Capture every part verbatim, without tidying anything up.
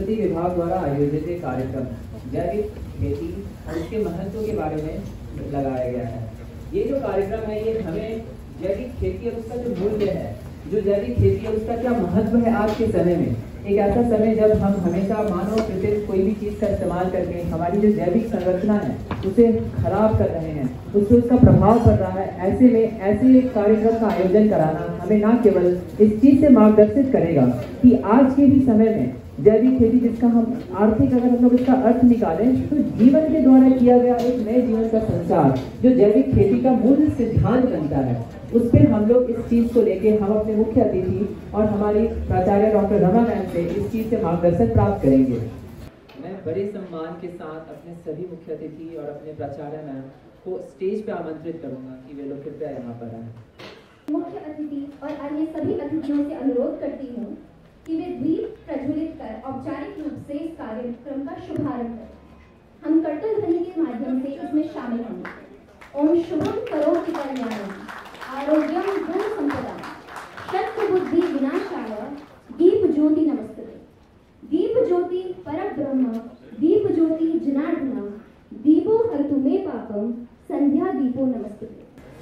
वनस्पति विभाग द्वारा आयोजित एक कार्यक्रम जैविक खेती और इसके महत्व के बारे में लगाया गया है। ये जो कार्यक्रम है ये हमें जैविक खेती और उसका जो मूल्य है, जो जैविक खेती है उसका क्या महत्व है आज के समय में, एक ऐसा समय जब हम हमेशा मानव कृत्रिम कोई भी चीज़ का इस्तेमाल करके हमारी जो जैविक संरचना है उसे खराब कर रहे हैं, उससे उसका प्रभाव पड़ रहा है। ऐसे में ऐसे एक कार्यक्रम का आयोजन कराना हमें न केवल इस चीज़ से मार्गदर्शित करेगा कि आज के भी समय में जैविक खेती, जिसका हम आर्थिक अगर हम लोग इसका अर्थ निकालें तो जीवन के द्वारा किया गया एक नए जीवन का संचार, जो जैविक खेती का मूल सिद्धांत बनता है, उस पर हम लोग इस चीज़ को लेके हम अपने मुख्य अतिथि और हमारी प्राचार्य डॉक्टर रमा मैम से इस चीज़ से मार्गदर्शन प्राप्त करेंगे। मैं बड़े सम्मान के साथ अपने सभी मुख्य अतिथि और अपने प्राचार्य मैम को स्टेज पे आमंत्रित करूंगा कि वे लोग कृपया यहाँ पर आए। मुख्य अतिथि और अन्य सभी अतिथियों से अनुरोध करती हूँ कि वे दीप प्रज्वलित कर औपचारिक रूप से इस कार्यक्रम का शुभारंभ करें। हम कर्तव्य ध्वनि के माध्यम से इसमें शामिल होंगे। ओम शुभम करोति कल्याणम आरोग्यम धन संपदा शक्ति बुद्धि विनाशाय दीप ज्योति नमस्ते। दीप ज्योति परम ब्रह्म दीप ज्योति जनार्दन दीपो हरतु मे पापम संध्या दीपो नमस्ते।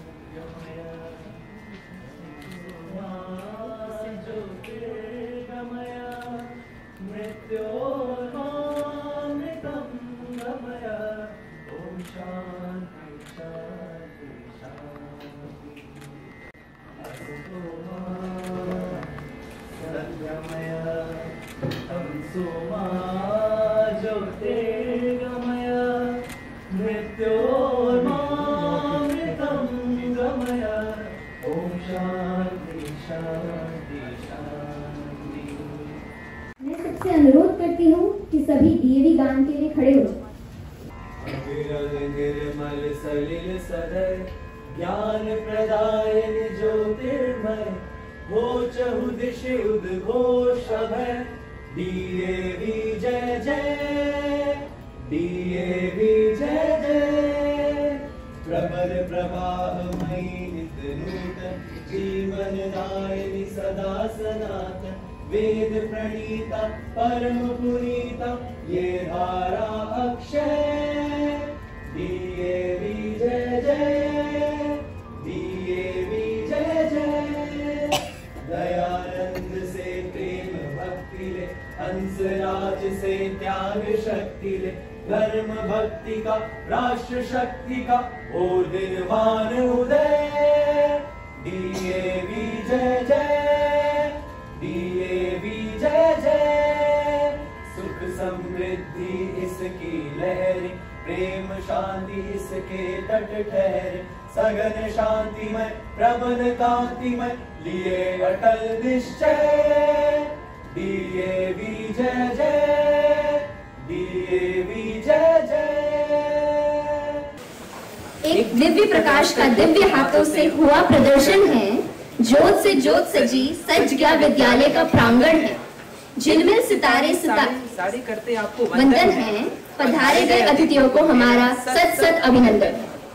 मैं सबसे अनुरोध करती हूँ कि सभी डीएवी गान के लिए खड़े हो जाएं। ज्ञान प्रदायनि ज्योतिर्मय हो चहु दिशि उद्घोष भय डीएवी जय जय डीएवी जय जय प्रबल प्रवाहमयी नित्य नूतन जीवन दायिनी सदा सनातन वेद प्रणीता परम पुनीता ये धारा अक्षय डीएवी जय जय डीएवी जय जय दयानंद से प्रेम भक्ति ले हंसराज से त्याग शक्ति ले धर्म भक्ति का राष्ट्र शक्ति का और दिनवान उदय डीएवी जय जय डीएवी जय जय सुख समृद्धि इसकी लहरी प्रेम शांति इसके तट ठहरे सघन शांतिमय प्रबल कांतिमय लिए अटल निश्चय डीएवी जय जय डीएवी जय जय। एक दिव्य प्रकाश का दिव्य हाथों से हुआ प्रदर्शन है। ज्योत से ज्योत सजी सज गया विद्यालय का प्रांगण है। जिनमें सितारे सितारे करते आपको वंदन है। पधारे गए अतिथियों को हमारा सत सत अभिनंदन।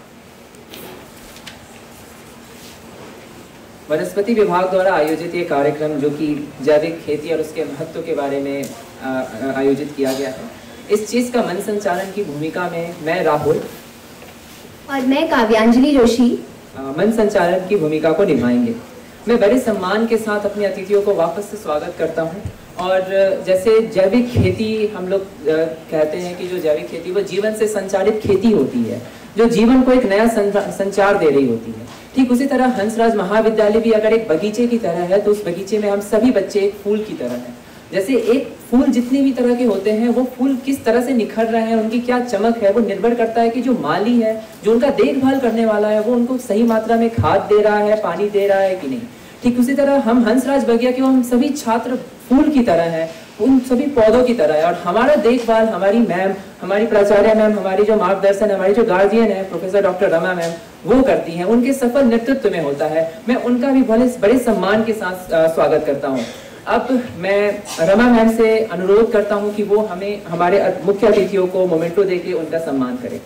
वनस्पति विभाग द्वारा आयोजित ये कार्यक्रम जो कि जैविक खेती और उसके महत्व के बारे में आयोजित किया गया है, इस चीज का मन संचालन की भूमिका में मैं राहुल और मैं काव्यांजलि जोशी मन संचालन की भूमिका को निभाएंगे। मैं बड़े सम्मान के साथ अपने अतिथियों को वापस से स्वागत करता हूं। और जैसे जैविक खेती हम लोग कहते हैं कि जो जैविक खेती वो जीवन से संचालित खेती होती है, जो जीवन को एक नया संचार दे रही होती है। ठीक उसी तरह हंसराज महाविद्यालय भी अगर एक बगीचे की तरह है तो उस बगीचे में हम सभी बच्चे एक फूल की तरह हैं। जैसे एक फूल जितने भी तरह के होते हैं वो फूल किस तरह से निखर रहे हैं, उनकी क्या चमक है, वो निर्भर करता है कि जो माली है, जो उनका देखभाल करने वाला है, वो उनको सही मात्रा में खाद दे रहा है, पानी दे रहा है कि नहीं। ठीक उसी तरह हम हंसराज बगिया के हम सभी छात्र फूल की तरह हैं, उन सभी पौधों की तरह है। और हमारा देखभाल हमारी मैम, हमारी प्राचार्य मैम, हमारी जो मार्गदर्शन, हमारी जो गार्जियन है प्रोफेसर डॉक्टर रमा मैम, वो करती हैं। उनके सफल नेतृत्व में होता है। मैं उनका भी बड़े बड़े सम्मान के साथ स्वागत करता हूँ। अब मैं रमा मैम से अनुरोध करता हूँ कि वो हमें हमारे मुख्य अतिथियों को मोमेंटो देके उनका सम्मान करें।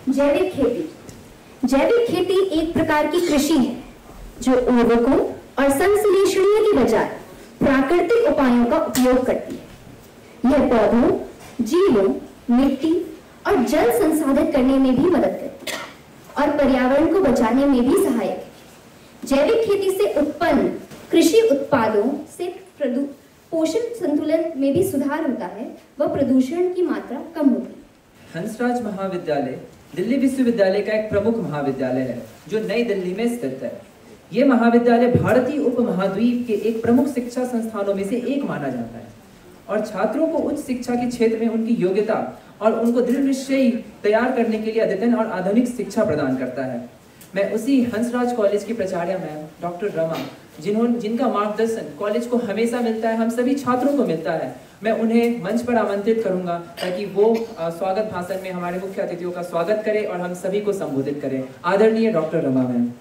जैविक खेती। जैविक खेती एक प्रकार की कृषि है जो उर्वरकों और संश्लेषणीय की बजाय प्राकृतिक उपायों का उपयोग करती है। यह पौधों, जीवों, मिट्टी और जल संसाधित करने में भी मदद करती है और पर्यावरण को बचाने में भी सहायक है। जैविक खेती से उत्पन्न कृषि उत्पादों से प्रदू पोषण संतुलन में भी सुधार होता है व प्रदूषण की मात्रा कम होती है। हंसराज महाविद्यालय दिल्ली विश्वविद्यालय का एक प्रमुख महाविद्यालय है जो नई दिल्ली में स्थित है। ये महाविद्यालय भारतीय उपमहाद्वीप के एक प्रमुख शिक्षा संस्थानों में से एक माना जाता है और छात्रों को उच्च शिक्षा के क्षेत्र में उनकी योग्यता और उनको दृढ़ निश्चयी तैयार करने के लिए अद्यतन और आधुनिक शिक्षा प्रदान करता है। मैं उसी हंसराज कॉलेज की प्राचार्य मैम डॉक्टर रमा, जिन्होंने जिनका मार्गदर्शन कॉलेज को हमेशा मिलता है, हम सभी छात्रों को मिलता है, मैं उन्हें मंच पर आमंत्रित करूंगा ताकि वो स्वागत भाषण में हमारे मुख्य अतिथियों का स्वागत करें और हम सभी को संबोधित करें। आदरणीय डॉक्टर रमा मैम।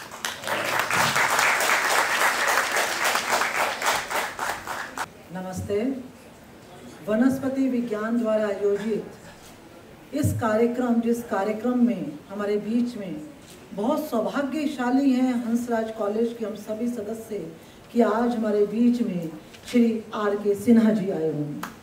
नमस्ते। वनस्पति विज्ञान द्वारा आयोजित इस कार्यक्रम जिस कार्यक्रम में हमारे बीच में बहुत सौभाग्यशाली हैं हंसराज कॉलेज के हम सभी सदस्य कि आज हमारे बीच में श्री आर के सिन्हा जी आए हुए हैं।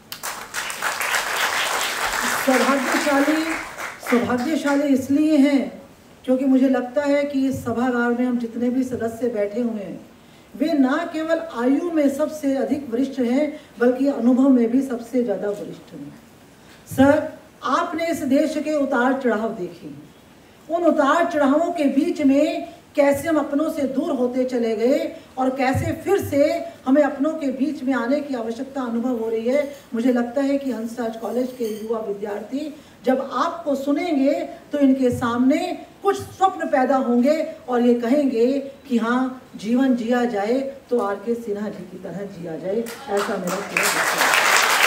सौभाग्यशाली सौभाग्यशाली इसलिए हैं क्योंकि मुझे लगता है कि इस सभागार में हम जितने भी सदस्य बैठे हुए हैं वे ना केवल आयु में सबसे अधिक वरिष्ठ हैं बल्कि अनुभव में भी सबसे ज़्यादा वरिष्ठ हैं। सर, आपने इस देश के उतार चढ़ाव देखे, उन उतार चढ़ावों के बीच में कैसे हम अपनों से दूर होते चले गए और कैसे फिर से हमें अपनों के बीच में आने की आवश्यकता अनुभव हो रही है। मुझे लगता है कि हंसराज कॉलेज के युवा विद्यार्थी जब आपको सुनेंगे तो इनके सामने कुछ स्वप्न पैदा होंगे और ये कहेंगे कि हाँ, जीवन जिया जाए तो आर के सिन्हा जी की तरह जिया जाए। ऐसा मेरा पूरा विश्वास है।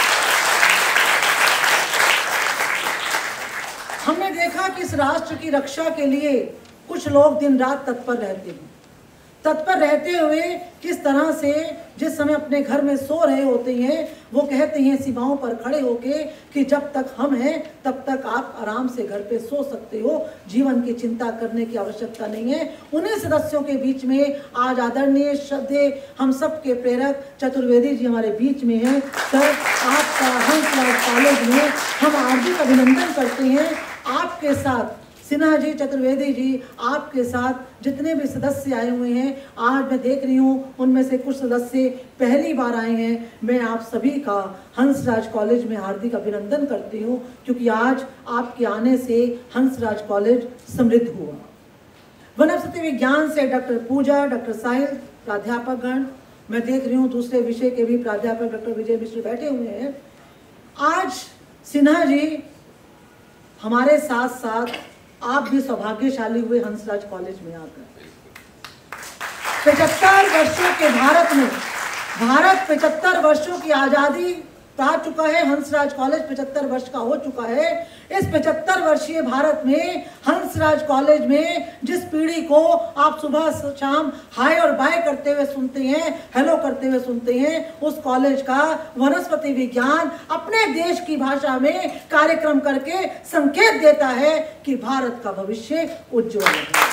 हमने देखा कि इस राष्ट्र की रक्षा के लिए कुछ लोग दिन रात तत्पर रहते हैं। तत्पर रहते हुए किस तरह से जिस समय अपने घर में सो रहे होते हैं वो कहते हैं सीमाओं पर खड़े होके कि जब तक हम हैं तब तक आप आराम से घर पे सो सकते हो, जीवन की चिंता करने की आवश्यकता नहीं है। उन्हीं सदस्यों के बीच में आज आदरणीय श्रद्धेय हम सब के प्रेरक चतुर्वेदी जी हमारे बीच में हैं। सर, आपका हंसराज कॉलेज में हम हार्दिक अभिनंदन करते हैं। आपके साथ सिन्हा जी, चतुर्वेदी जी, आपके साथ जितने भी सदस्य आए हुए हैं, आज मैं देख रही हूँ उनमें से कुछ सदस्य पहली बार आए हैं। मैं आप सभी का हंसराज कॉलेज में हार्दिक अभिनंदन करती हूँ क्योंकि आज आपके आने से हंसराज कॉलेज समृद्ध हुआ। वनस्पति विज्ञान से डॉक्टर पूजा, डॉक्टर साहिल, प्राध्यापकगण, मैं देख रही हूँ दूसरे विषय के भी प्राध्यापक डॉक्टर विजय मिश्र बैठे हुए हैं। आज सिन्हा जी हमारे साथ साथ आप भी सौभाग्यशाली हुए हंसराज कॉलेज में आकर। पचहत्तर वर्षों के भारत में भारत पचहत्तर वर्षों की आज़ादी पा चुका है। हंसराज कॉलेज पचहत्तर वर्ष का हो चुका है। इस पचहत्तर वर्षीय भारत में हंसराज कॉलेज में जिस पीढ़ी को आप सुबह शाम हाय और बाय करते हुए सुनते हैं, हेलो करते हुए सुनते हैं, उस कॉलेज का वनस्पति विज्ञान अपने देश की भाषा में कार्यक्रम करके संकेत देता है कि भारत का भविष्य उज्ज्वल है।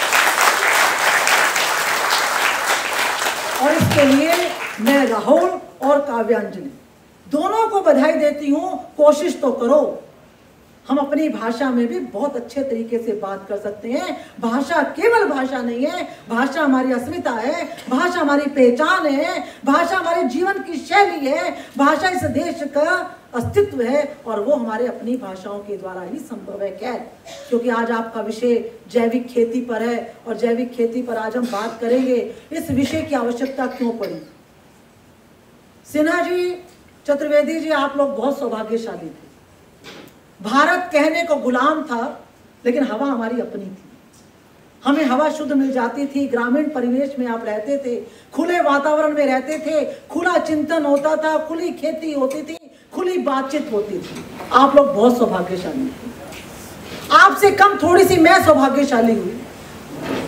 और इसके लिए मैं राहुल और काव्यांजलि दोनों को बधाई देती हूँ। कोशिश तो करो, हम अपनी भाषा में भी बहुत अच्छे तरीके से बात कर सकते हैं। भाषा केवल भाषा नहीं है, भाषा हमारी अस्मिता है, भाषा हमारी पहचान है, भाषा हमारे जीवन की शैली है, भाषा इस देश का अस्तित्व है और वो हमारे अपनी भाषाओं के द्वारा ही संभव है। खैर, क्योंकि आज आपका विषय जैविक खेती पर है और जैविक खेती पर आज हम बात करेंगे। इस विषय की आवश्यकता क्यों पड़ी? सिन्हा जी, चतुर्वेदी जी, आप लोग बहुत सौभाग्यशाली थे। भारत कहने को गुलाम था लेकिन हवा हमारी अपनी थी। हमें हवा शुद्ध मिल जाती थी, ग्रामीण परिवेश में आप रहते थे, खुले वातावरण में रहते थे, खुला चिंतन होता था, खुली खेती होती थी, खुली बातचीत होती थी। आप लोग बहुत सौभाग्यशाली थे। आपसे कम थोड़ी सी मैं सौभाग्यशाली हुई।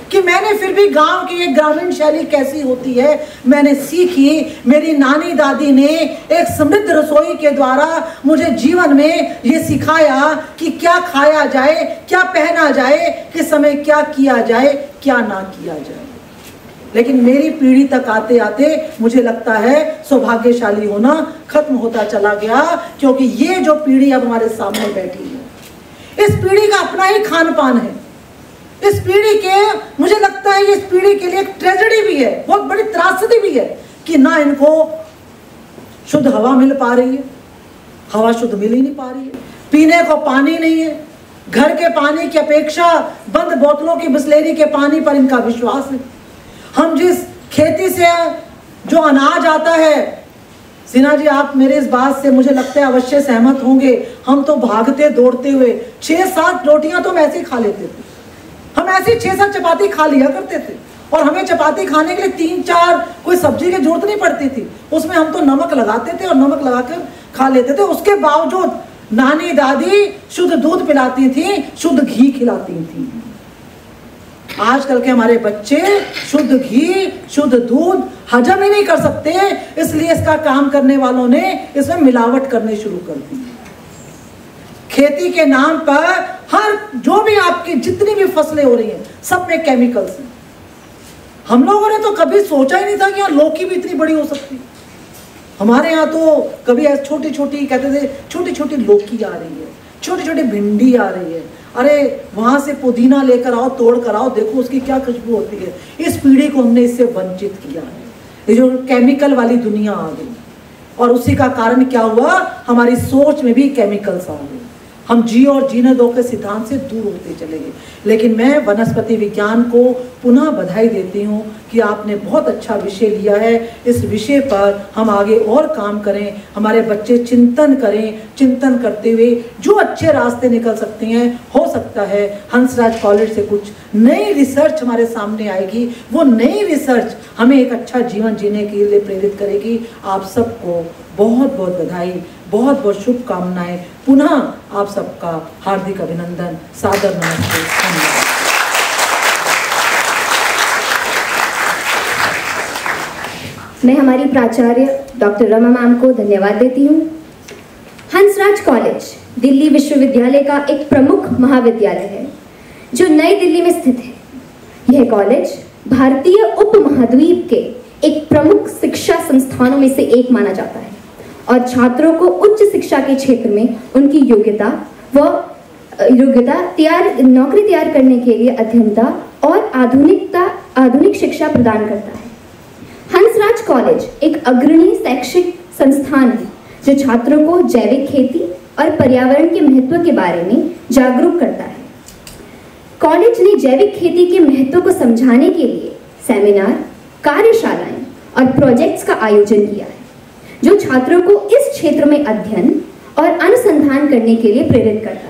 कि मैंने फिर भी गांव की एक ग्रामीण शैली कैसी होती है मैंने सीखी। मेरी नानी दादी ने एक समृद्ध रसोई के द्वारा मुझे जीवन में ये सिखाया कि क्या खाया जाए, क्या पहना जाए, किस समय क्या किया जाए, क्या ना किया जाए। लेकिन मेरी पीढ़ी तक आते आते मुझे लगता है सौभाग्यशाली होना खत्म होता चला गया, क्योंकि ये जो पीढ़ी अब हमारे सामने बैठी है, इस पीढ़ी का अपना ही खान पान है। इस पीढ़ी के मुझे लगता है इस पीढ़ी के लिए एक ट्रेजेडी भी है, बहुत बड़ी त्रासदी भी है कि ना इनको शुद्ध हवा मिल पा रही है, हवा शुद्ध मिल ही नहीं पा रही है, पीने को पानी नहीं है, घर के पानी की अपेक्षा बंद बोतलों की बिस्लेरी के पानी पर इनका विश्वास है। हम जिस खेती से जो अनाज आता है, सिन्हा जी आप मेरे इस बात से मुझे लगता है अवश्य सहमत होंगे, हम तो भागते दौड़ते हुए छह सात रोटियां तो हम ऐसे ही खा लेते थे, हम ऐसे छह सात चपाती खा लिया करते थे, और हमें चपाती खाने के लिए तीन चार कोई सब्जी की जरूरत नहीं पड़ती थी, उसमें हम तो नमक लगाते थे और नमक लगाकर खा लेते थे। उसके बावजूद नानी दादी शुद्ध दूध पिलाती थी, शुद्ध घी खिलाती थी। आजकल के हमारे बच्चे शुद्ध घी शुद्ध दूध हजम ही नहीं कर सकते, इसलिए इसका काम करने वालों ने इसमें मिलावट करने शुरू कर दी। खेती के नाम पर हर जो भी आपकी जितनी भी फसलें हो रही हैं सब में केमिकल्स हैं। हम लोगों ने तो कभी सोचा ही नहीं था कि यहाँ लौकी भी इतनी बड़ी हो सकती। हमारे यहाँ तो कभी ऐसे छोटी छोटी कहते थे छोटी छोटी लौकी आ रही है, छोटी छोटी भिंडी आ रही है, अरे वहां से पुदीना लेकर आओ, तोड़ कर आओ, देखो उसकी क्या खुशबू होती है। इस पीढ़ी को हमने इससे वंचित किया है, ये जो केमिकल वाली दुनिया आ गई, और उसी का कारण क्या हुआ, हमारी सोच में भी केमिकल्स आ गए। हम जी और जीने दो के सिद्धांत से दूर होते चले गए। लेकिन मैं वनस्पति विज्ञान को पुनः बधाई देती हूँ कि आपने बहुत अच्छा विषय लिया है। इस विषय पर हम आगे और काम करें, हमारे बच्चे चिंतन करें, चिंतन करते हुए जो अच्छे रास्ते निकल सकते हैं, हो सकता है हंसराज कॉलेज से कुछ नई रिसर्च हमारे सामने आएगी, वो नई रिसर्च हमें एक अच्छा जीवन जीने के लिए प्रेरित करेगी। आप सबको बहुत बहुत बधाई, बहुत बहुत शुभकामनाएं। पुनः आप सबका हार्दिक अभिनंदन, सादर नमस्ते, धन्यवाद। मैं हमारी प्राचार्य डॉक्टर रमा मैम को धन्यवाद देती हूँ। हंसराज कॉलेज दिल्ली विश्वविद्यालय का एक प्रमुख महाविद्यालय है जो नई दिल्ली में स्थित है। यह कॉलेज भारतीय उपमहाद्वीप के एक प्रमुख शिक्षा संस्थानों में से एक माना जाता है और छात्रों को उच्च शिक्षा के क्षेत्र में उनकी योग्यता व योग्यता तैयार नौकरी तैयार करने के लिए अध्ययनता और आधुनिकता आधुनिक शिक्षा प्रदान करता है। हंसराज कॉलेज एक अग्रणी शैक्षिक संस्थान है जो छात्रों को जैविक खेती और पर्यावरण के महत्व के बारे में जागरूक करता है। कॉलेज ने जैविक खेती के महत्व को समझाने के लिए सेमिनार, कार्यशालाएं और प्रोजेक्ट्स का आयोजन किया है जो छात्रों को इस क्षेत्र में अध्ययन और अनुसंधान करने के लिए प्रेरित करता है।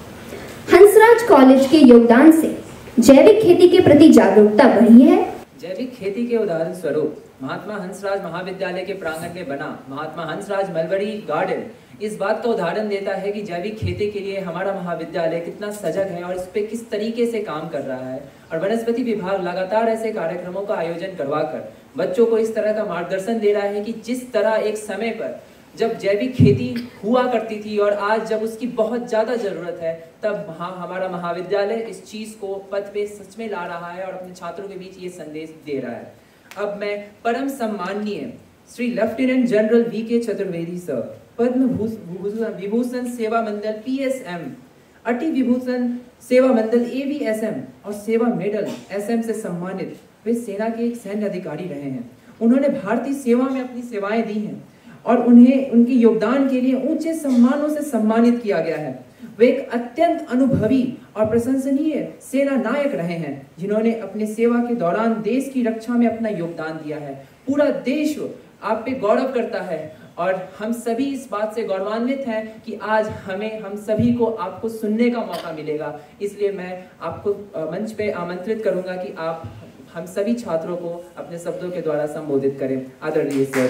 हंसराज कॉलेज के योगदान से जैविक खेती के प्रति जागरूकता बढ़ी है। जैविक खेती के उदाहरण स्वरूप महात्मा हंसराज महाविद्यालय के प्रांगण में बना महात्मा हंसराज मलबरी गार्डन इस बात का उदाहरण देता है कि जैविक खेती के लिए हमारा महाविद्यालय कितना सजग है और इस पे किस तरीके से काम कर रहा है। और वनस्पति विभाग लगातार ऐसे कार्यक्रमों का आयोजन करवाकर बच्चों को इस तरह का मार्गदर्शन दे रहा है कि जिस तरह एक समय पर जब जैविक खेती हुआ करती थी और आज जब उसकी बहुत ज़्यादा ज़रूरत है, तब हाँ हमारा महाविद्यालय इस चीज़ को पथ पे सच में ला रहा है और अपने छात्रों के बीच ये संदेश दे रहा है। अब मैं परम सम्माननीय श्री लेफ्टिनेंट जनरल वी के चतुर्वेदी सर, पद्म विभूषण सेवा मंडल P S M, Ati Vibhushan Seva मंडल ए वी एस एम और सेवा मेडल एस एम से सम्मानित वे सेना के एक सैन्य अधिकारी रहे हैं। उन्होंने भारतीय सेवा में अपनी सेवाएं दी हैं और उन्हें उनके योगदान के लिए ऊंचे सम्मानों से सम्मानित किया गया है। वे एक अत्यंत अनुभवी और प्रशंसनीय सेना नायक रहे हैं जिन्होंने अपने सेवा के दौरान देश की रक्षा में अपना योगदान दिया है। पूरा देश आप पे गौरव करता है और हम सभी इस बात से गौरवान्वित हैं कि आज हमें हम सभी को आपको सुनने का मौका मिलेगा। इसलिए मैं आपको मंच पे आमंत्रित करूंगा कि आप हम सभी छात्रों को अपने शब्दों के द्वारा संबोधित करें। आदरणीय sir.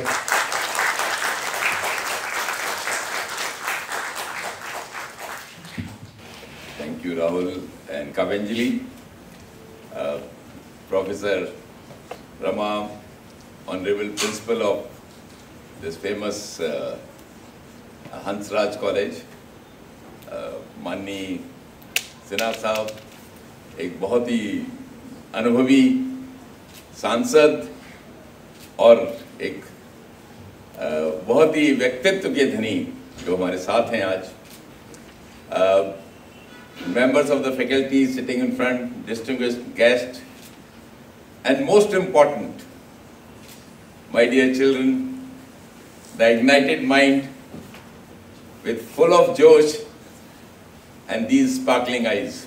Thank you, Rahul and Kavanjali. Uh, Professor Rama, Honorable Principal of this famous uh, Hansraj College, uh, माननीय सिन्हा साहब, एक बहुत ही अनुभवी सांसद और एक uh, बहुत ही व्यक्तित्व के धनी जो हमारे साथ हैं आज, uh, members of the faculty sitting in front, distinguished guests, and most important, my dear children, the ignited mind with full of josh and these sparkling eyes.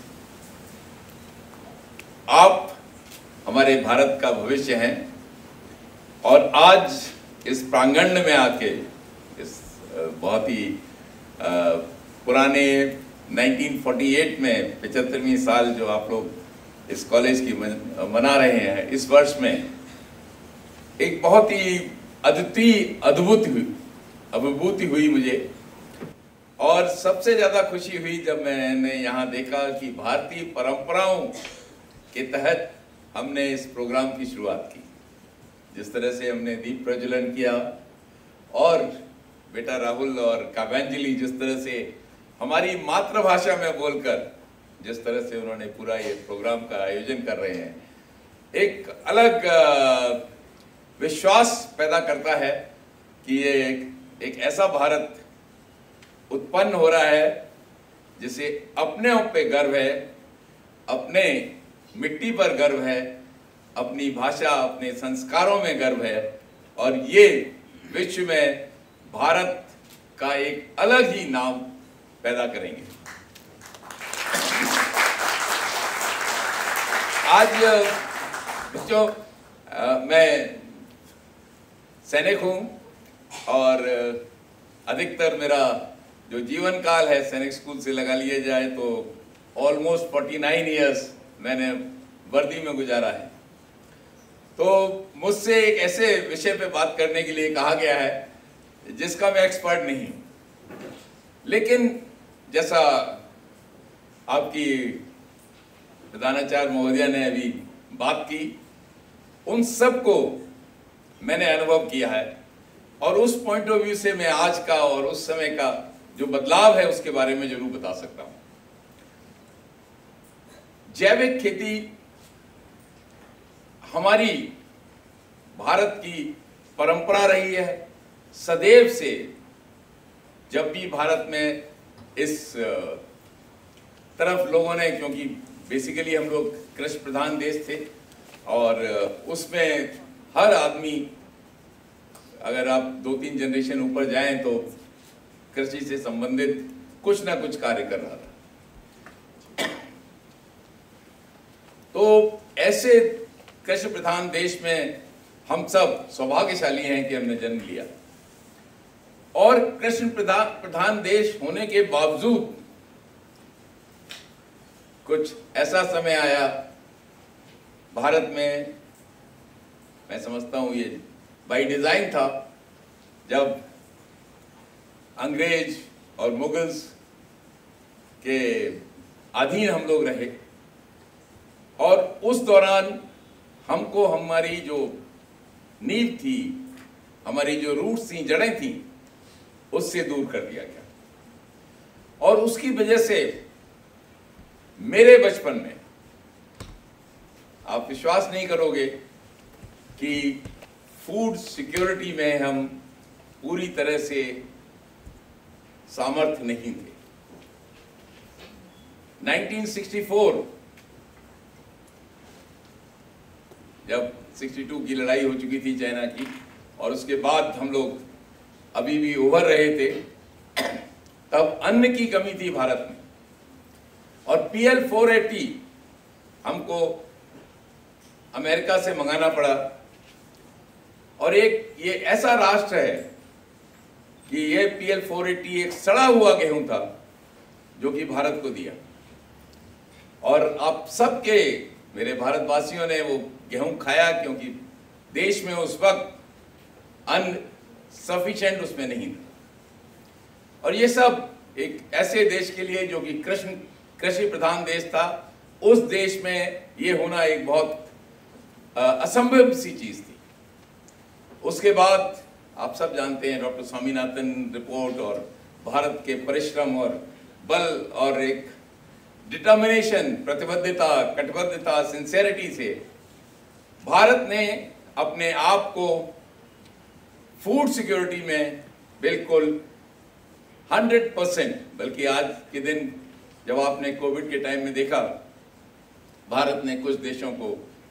आप हमारे भारत का भविष्य हैं और आज इस प्रांगण में आके इस बहुत ही पुराने उन्नीस सौ अड़तालीस में पचहत्तरवीं साल जो आप लोग इस कॉलेज की मना रहे हैं, इस वर्ष में एक बहुत ही अद्वितीय अद्भुत हुई अभिभूति हुई मुझे। और सबसे ज़्यादा खुशी हुई जब मैंने यहाँ देखा कि भारतीय परंपराओं के तहत हमने इस प्रोग्राम की शुरुआत की। जिस तरह से हमने दीप प्रज्वलन किया और बेटा राहुल और काव्यांजलि जिस तरह से हमारी मातृभाषा में बोलकर जिस तरह से उन्होंने पूरा ये प्रोग्राम का आयोजन कर रहे हैं, एक अलग विश्वास पैदा करता है कि ये एक, एक ऐसा भारत उत्पन्न हो रहा है जिसे अपने आप पे गर्व है, अपने मिट्टी पर गर्व है, अपनी भाषा अपने संस्कारों में गर्व है और ये विश्व में भारत का एक अलग ही नाम पैदा करेंगे। आज बच्चों मैं सैनिक हूँ और अधिकतर मेरा जो जीवन काल है सैनिक स्कूल से लगा लिया जाए तो ऑलमोस्ट उनचास इयर्स मैंने वर्दी में गुजारा है। तो मुझसे एक ऐसे विषय पे बात करने के लिए कहा गया है जिसका मैं एक्सपर्ट नहीं हूँ, लेकिन जैसा आपकी प्रधानाचार्य महोदया ने अभी बात की, उन सब को मैंने अनुभव किया है और उस पॉइंट ऑफ व्यू से मैं आज का और उस समय का जो बदलाव है उसके बारे में जरूर बता सकता हूँ। जैविक खेती हमारी भारत की परंपरा रही है सदैव से। जब भी भारत में इस तरफ लोगों ने, क्योंकि बेसिकली हम लोग कृषि प्रधान देश थे और उसमें हर आदमी, अगर आप दो तीन जनरेशन ऊपर जाएं तो कृषि से संबंधित कुछ ना कुछ कार्य कर रहा था। तो ऐसे कृषि प्रधान देश में हम सब सौभाग्यशाली हैं कि हमने जन्म लिया और कृषि प्रधान प्रधान देश होने के बावजूद कुछ ऐसा समय आया भारत में, मैं समझता हूं ये बाय डिजाइन था, जब अंग्रेज और मुगल्स के अधीन हम लोग रहे और उस दौरान हमको हमारी जो नींव थी, हमारी जो रूट्स थी, जड़ें थी, उससे दूर कर दिया गया। और उसकी वजह से मेरे बचपन में, आप विश्वास नहीं करोगे कि फूड सिक्योरिटी में हम पूरी तरह से सामर्थ्य नहीं थे। उन्नीस सौ चौंसठ जब बासठ की लड़ाई हो चुकी थी चाइना की और उसके बाद हम लोग अभी भी उभर रहे थे, तब अन्न की कमी थी भारत में और पी एल चार सौ अस्सी हमको अमेरिका से मंगाना पड़ा। और एक ये ऐसा राष्ट्र है कि ये पी एल चार सौ अस्सी एक सड़ा हुआ गेहूं था जो कि भारत को दिया और आप सबके, मेरे भारतवासियों ने वो गेहूं खाया क्योंकि देश में उस वक्त अन्न सफिशिएंट उसमें नहीं था। और ये सब एक ऐसे देश के लिए जो कि कृषि कृषि प्रधान देश था, उस देश में ये होना एक बहुत असंभव सी चीज थी। उसके बाद आप सब जानते हैं डॉक्टर स्वामीनाथन रिपोर्ट और भारत के परिश्रम और बल और एक डिटर्मिनेशन, प्रतिबद्धता, कटिबद्धता, सिंसेरिटी से भारत ने अपने आप को फूड सिक्योरिटी में बिल्कुल हंड्रेड परसेंट, बल्कि आज के दिन जब आपने कोविड के टाइम में देखा, भारत ने कुछ देशों को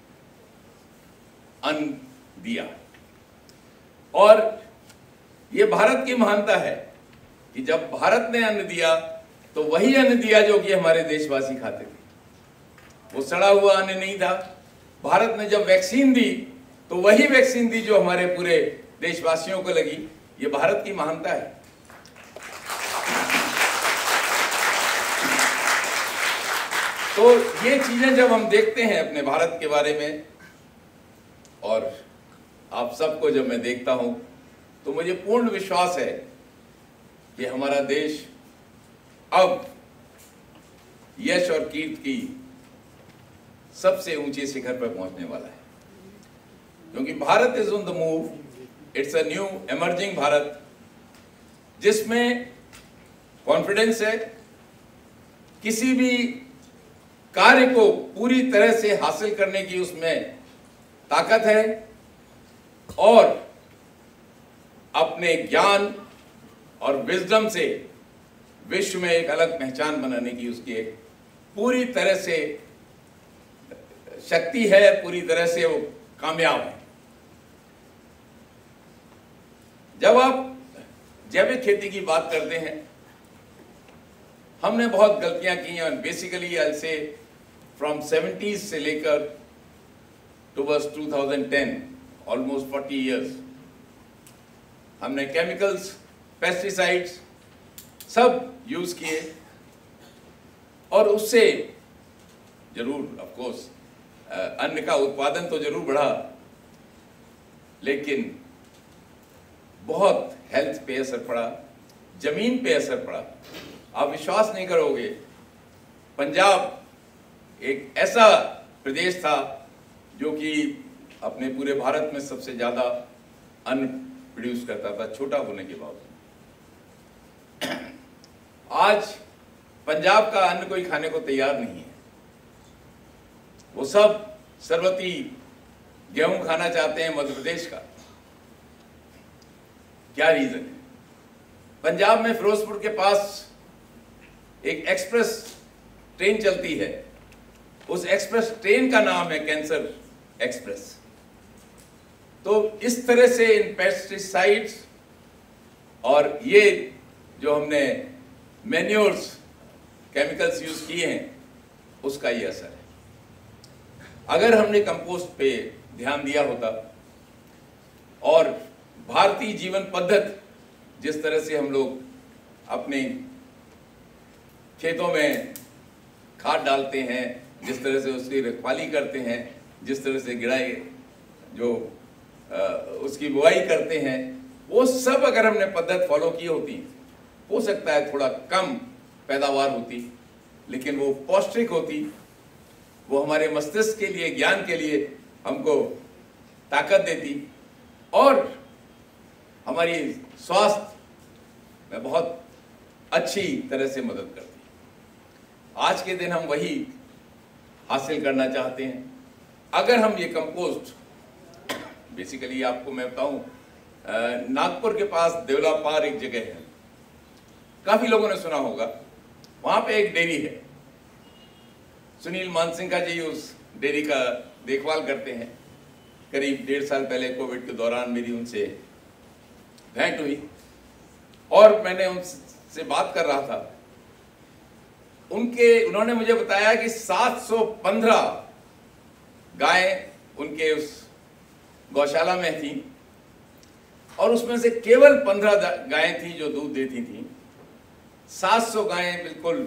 अन्न दिया। और ये भारत की महानता है कि जब भारत ने अन्न दिया तो वही अन्न दिया जो कि हमारे देशवासी खाते थे। वो सड़ा हुआ अन्न नहीं था। भारत ने जब वैक्सीन दी तो वही वैक्सीन दी जो हमारे पूरे देशवासियों को लगी। ये भारत की महानता है। तो ये चीजें जब हम देखते हैं अपने भारत के बारे में, और आप सबको जब मैं देखता हूं, तो मुझे पूर्ण विश्वास है कि हमारा देश अब यश और कीर्ति की सबसे ऊंचे शिखर पर पहुंचने वाला है, क्योंकि Bharat is on the move. It's a new emerging Bharat, जिसमें कॉन्फिडेंस है, किसी भी कार्य को पूरी तरह से हासिल करने की उसमें ताकत है, और अपने ज्ञान और विजडम से विश्व में एक अलग पहचान बनाने की उसकी एक पूरी तरह से शक्ति है, पूरी तरह से वो कामयाब है। जब आप जैविक खेती की बात करते हैं, हमने बहुत गलतियां की हैं। बेसिकली आई से फ्रॉम सेवेंटीज से लेकर towards two thousand ten, almost forty years, हमने केमिकल्स, पेस्टिसाइड्स सब यूज किए, और उससे जरूर ऑफ कोर्स अन्न का उत्पादन तो जरूर बढ़ा, लेकिन बहुत हेल्थ पे असर पड़ा, जमीन पे असर पड़ा। आप विश्वास नहीं करोगे, पंजाब एक ऐसा प्रदेश था जो कि अपने पूरे भारत में सबसे ज्यादा अन्न प्रोड्यूस करता था, छोटा होने के बावजूद। आज पंजाब का अन्न कोई खाने को तैयार नहीं है। वो सब सरबती गेहूं खाना चाहते हैं मध्य प्रदेश का। क्या रीजन है? पंजाब में फिरोजपुर के पास एक एक्सप्रेस ट्रेन चलती है। उस एक्सप्रेस ट्रेन का नाम है कैंसर एक्सप्रेस। तो इस तरह से इन पेस्टिसाइड्स और ये जो हमने मैन्योर्स, केमिकल्स यूज किए हैं, उसका ये असर है। अगर हमने कंपोस्ट पे ध्यान दिया होता और भारतीय जीवन पद्धति, जिस तरह से हम लोग अपने खेतों में खाद डालते हैं, जिस तरह से उसकी रखवाली करते हैं, जिस तरह से गिराई जो आ, उसकी बुआई करते हैं, वो सब अगर हमने पद्धति फॉलो की होती, हो सकता है थोड़ा कम पैदावार होती, लेकिन वो पौष्टिक होती। वो हमारे मस्तिष्क के लिए, ज्ञान के लिए हमको ताकत देती और हमारी स्वास्थ्य में बहुत अच्छी तरह से मदद करती। आज के दिन हम वही हासिल करना चाहते हैं। अगर हम ये कंपोस्ट, बेसिकली आपको मैं बताऊं, नागपुर के पास देवलापार एक जगह है, काफी लोगों ने सुना होगा। वहां पे एक डेयरी है। सुनील मानसिंघा जी उस डेयरी का देखभाल करते हैं। करीब डेढ़ साल पहले कोविड के दौरान मेरी उनसे भेंट हुई और मैंने उनसे बात कर रहा था। उनके उन्होंने मुझे बताया कि सात सौ पंद्रह गायें उनके उस गौशाला में थी और उसमें से केवल पंद्रह गायें थी जो दूध देती थी। सात सौ गायें बिल्कुल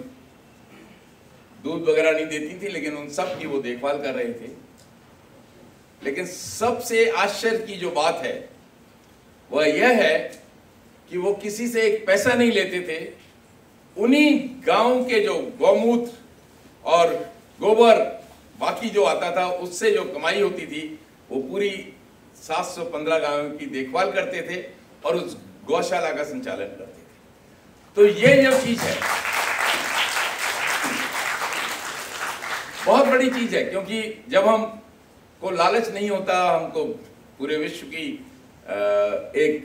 दूध वगैरह नहीं देती थी, लेकिन उन सब की वो देखभाल कर रहे थे। लेकिन सबसे आश्चर्य की जो बात है वह यह है कि वो किसी से एक पैसा नहीं लेते थे। उन्हीं गांव के जो गौमूत्र और गोबर बाकी जो आता था, उससे जो कमाई होती थी, वो पूरी सात सौ पंद्रह गायों की देखभाल करते थे और उस गौशाला का संचालन करते थे। तो ये जो चीज है बहुत बड़ी चीज है, क्योंकि जब हम को लालच नहीं होता, हमको पूरे विश्व की एक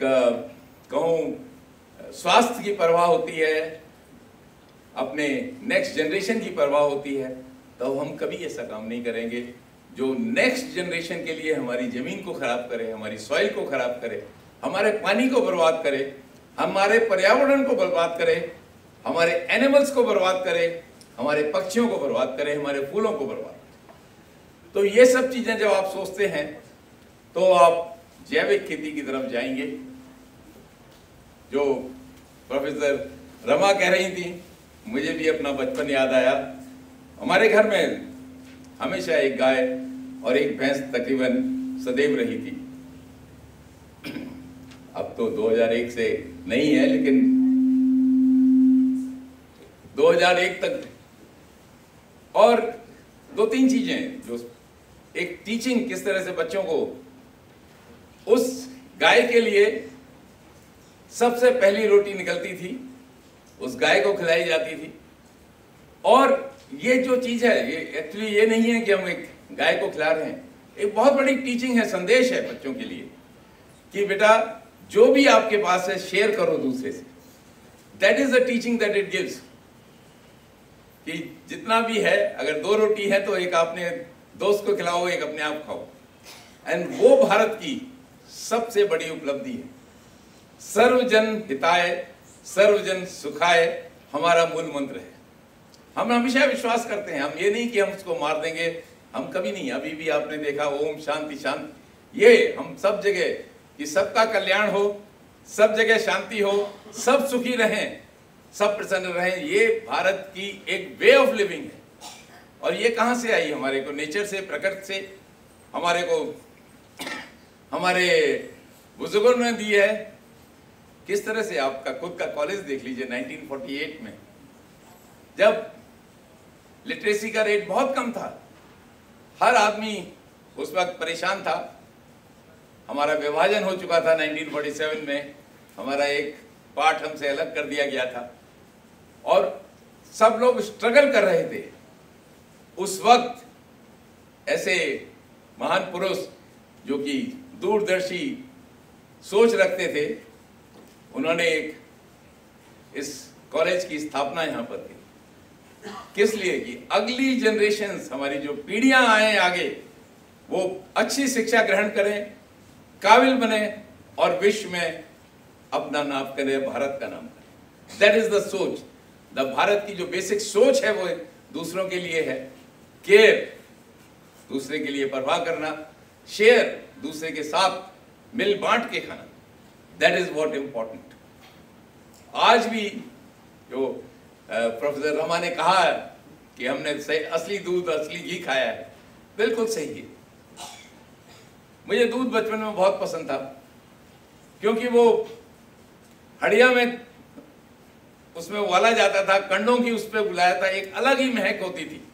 कहूँ स्वास्थ्य की परवाह होती है, अपने नेक्स्ट जनरेशन की परवाह होती है, तो हम कभी ऐसा काम नहीं करेंगे जो नेक्स्ट जनरेशन के लिए हमारी जमीन को खराब करे, हमारी सॉइल को खराब करे, हमारे पानी को बर्बाद करे, हमारे पर्यावरण को बर्बाद करे, हमारे एनिमल्स को बर्बाद करे, हमारे पक्षियों को बर्बाद करे, हमारे फूलों को बर्बाद करे। तो ये सब चीजें जब आप सोचते हैं तो आप जैविक खेती की तरफ जाएंगे। जो प्रोफेसर रमा कह रही थी, मुझे भी अपना बचपन याद आया। हमारे घर में हमेशा एक गाय और एक भैंस तकरीबन सदैव रही थी। अब तो दो हज़ार एक से नहीं है, लेकिन दो हज़ार एक तक। और दो तीन चीजें जो एक टीचिंग, किस तरह से बच्चों को उस गाय के लिए सबसे पहली रोटी निकलती थी, उस गाय को खिलाई जाती थी। और ये जो चीज है, ये एक्चुअली ये नहीं है कि हम एक गाय को खिला रहे हैं, एक बहुत बड़ी टीचिंग है, संदेश है बच्चों के लिए कि बेटा जो भी आपके पास है शेयर करो दूसरे से। That is the teaching that it gives, कि जितना भी है, अगर दो रोटी है तो एक आपने दोस्त को खिलाओ, एक अपने आप खाओ। एंड वो भारत की सबसे बड़ी उपलब्धि है। सर्वजन हिताय सर्वजन सुखाय हमारा मूल मंत्र है। हम हमेशा विश्वास करते हैं, हम ये नहीं कि हम उसको मार देंगे, हम कभी नहीं। अभी भी आपने देखा ओम शांति शांति, ये हम सब जगह कि सबका कल्याण हो, सब जगह शांति हो, सब सुखी रहें, सब प्रसन्न रहें, ये भारत की एक वे ऑफ लिविंग है। और ये कहाँ से आई? हमारे को नेचर से, प्रकृति से, हमारे को हमारे बुजुर्गों ने दी है। किस तरह से, आपका खुद का कॉलेज देख लीजिए, नाइनटीन फोर्टी एट में जब लिटरेसी का रेट बहुत कम था, हर आदमी उस वक्त परेशान था। हमारा विभाजन हो चुका था नाइनटीन फोर्टी सेवन में, हमारा एक पार्ट हमसे अलग कर दिया गया था और सब लोग स्ट्रगल कर रहे थे। उस वक्त ऐसे महान पुरुष जो कि दूरदर्शी सोच रखते थे, उन्होंने एक इस कॉलेज की स्थापना यहां पर की। किस लिए? कि अगली जनरेशन्स, हमारी जो पीढ़ियां आए आगे, वो अच्छी शिक्षा ग्रहण करें, काबिल बने और विश्व में अपना नाम करें, भारत का नाम करें। दैट इज द सोच। द भारत की जो बेसिक सोच है वो दूसरों के लिए है, केयर, दूसरे के लिए परवाह करना, शेयर, दूसरे के साथ मिल बांट के खाना। That is what important. आज भी जो प्रोफेसर रमा ने कहा कि हमने सही असली दूध, असली घी खाया है, बिल्कुल सही है। मुझे दूध बचपन में बहुत पसंद था, क्योंकि वो हड़िया में उसमें उबाला जाता था, कंडों की उस पर बुलाया था, एक अलग ही महक होती थी।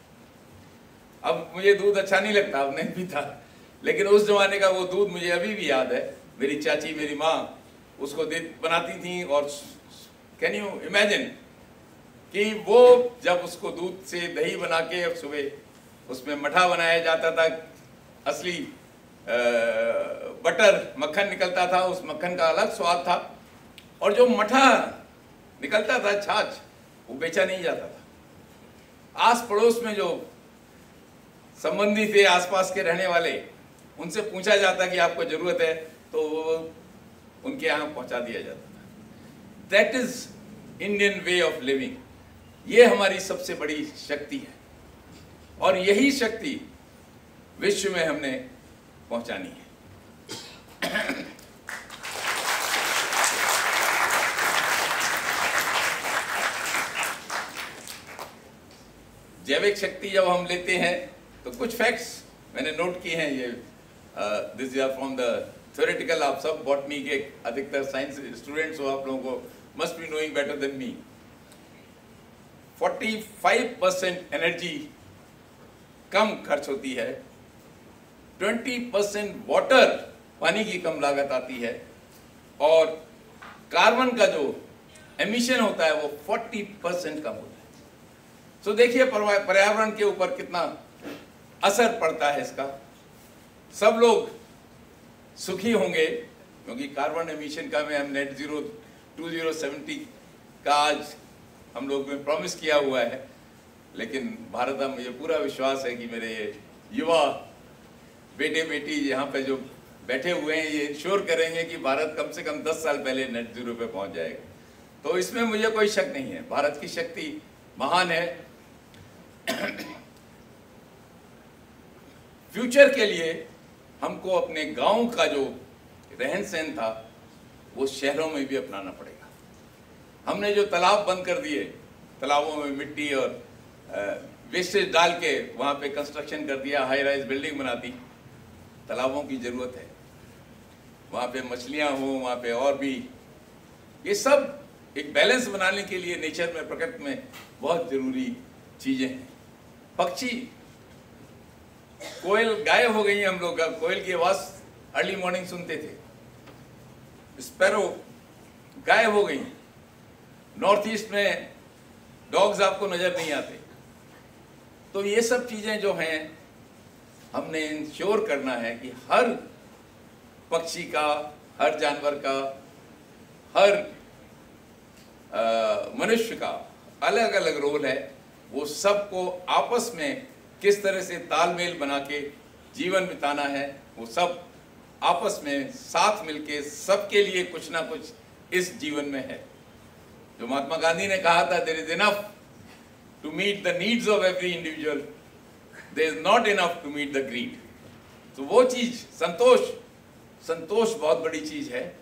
अब मुझे दूध अच्छा नहीं लगता, अब नहीं पीता, लेकिन उस जमाने का वो दूध मुझे अभी भी याद है। मेरी चाची, मेरी माँ उसको दे बनाती थी। और कैन यू इमेजिन कि वो जब उसको दूध से दही बना के सुबह उसमें मठा बनाया जाता था, असली आ, बटर मक्खन निकलता था, उस मक्खन का अलग स्वाद था। और जो मठा निकलता था, छाछ, वो बेचा नहीं जाता था। आस पड़ोस में जो संबंधी थे, आसपास के रहने वाले, उनसे पूछा जाता कि आपको जरूरत है, तो वो उनके यहाँ पहुंचा दिया जाता था। That is Indian way of living. ये हमारी सबसे बड़ी शक्ति है और यही शक्ति विश्व में हमने पहुंचानी है। जैविक शक्ति जब हम लेते हैं तो कुछ फैक्ट्स मैंने नोट किए हैं। ये this are from the theoretical. आप सब बॉटनी के अधिकतर साइंस स्टूडेंट्स हो, आप लोगों को must be knowing better than me. पैंतालीस परसेंट एनर्जी कम खर्च होती है बीस परसेंट वाटर, पानी की कम लागत आती है, और कार्बन का जो एमिशन होता है वो चालीस परसेंट कम होता है। तो देखिए पर्यावरण के ऊपर कितना असर पड़ता है इसका। सब लोग सुखी होंगे क्योंकि कार्बन एमिशन का में हम net zero two thousand seventy का आज हम लोग ने प्रॉमिस किया हुआ है, लेकिन भारत में मुझे पूरा विश्वास है कि मेरे युवा बेटे बेटी यहाँ पे जो बैठे हुए हैं ये इंश्योर करेंगे कि भारत कम से कम दस साल पहले नेट जीरो पे पहुंच जाएगा। तो इसमें मुझे कोई शक नहीं है, भारत की शक्ति महान है। फ्यूचर के लिए हमको अपने गांव का जो रहन सहन था वो शहरों में भी अपनाना पड़ेगा। हमने जो तालाब बंद कर दिए, तालाबों में मिट्टी और वेस्टेज डाल के वहाँ पे कंस्ट्रक्शन कर दिया, हाई राइज बिल्डिंग बना दी। तालाबों की ज़रूरत है, वहाँ पे मछलियाँ हों, वहाँ पे और भी, ये सब एक बैलेंस बनाने के लिए नेचर में, प्रकृति में बहुत ज़रूरी चीज़ें हैं। पक्षी, कोयल गायब हो गई है हम लोग का, कोयल की आवाज़ अर्ली मॉर्निंग सुनते थे। स्पैरो गायब हो गई। नॉर्थ ईस्ट में डॉग्स आपको नज़र नहीं आते। तो ये सब चीज़ें जो हैं हमने इंश्योर करना है कि हर पक्षी का, हर जानवर का, हर मनुष्य का अलग अलग रोल है। वो सबको आपस में किस तरह से तालमेल बना के जीवन बिताना है, वो सब आपस में साथ मिलके सबके लिए कुछ ना कुछ इस जीवन में है। जो महात्मा गांधी ने कहा था, there is enough to meet the needs of every individual, there is not enough to meet the greed. तो वो चीज संतोष, संतोष बहुत बड़ी चीज है।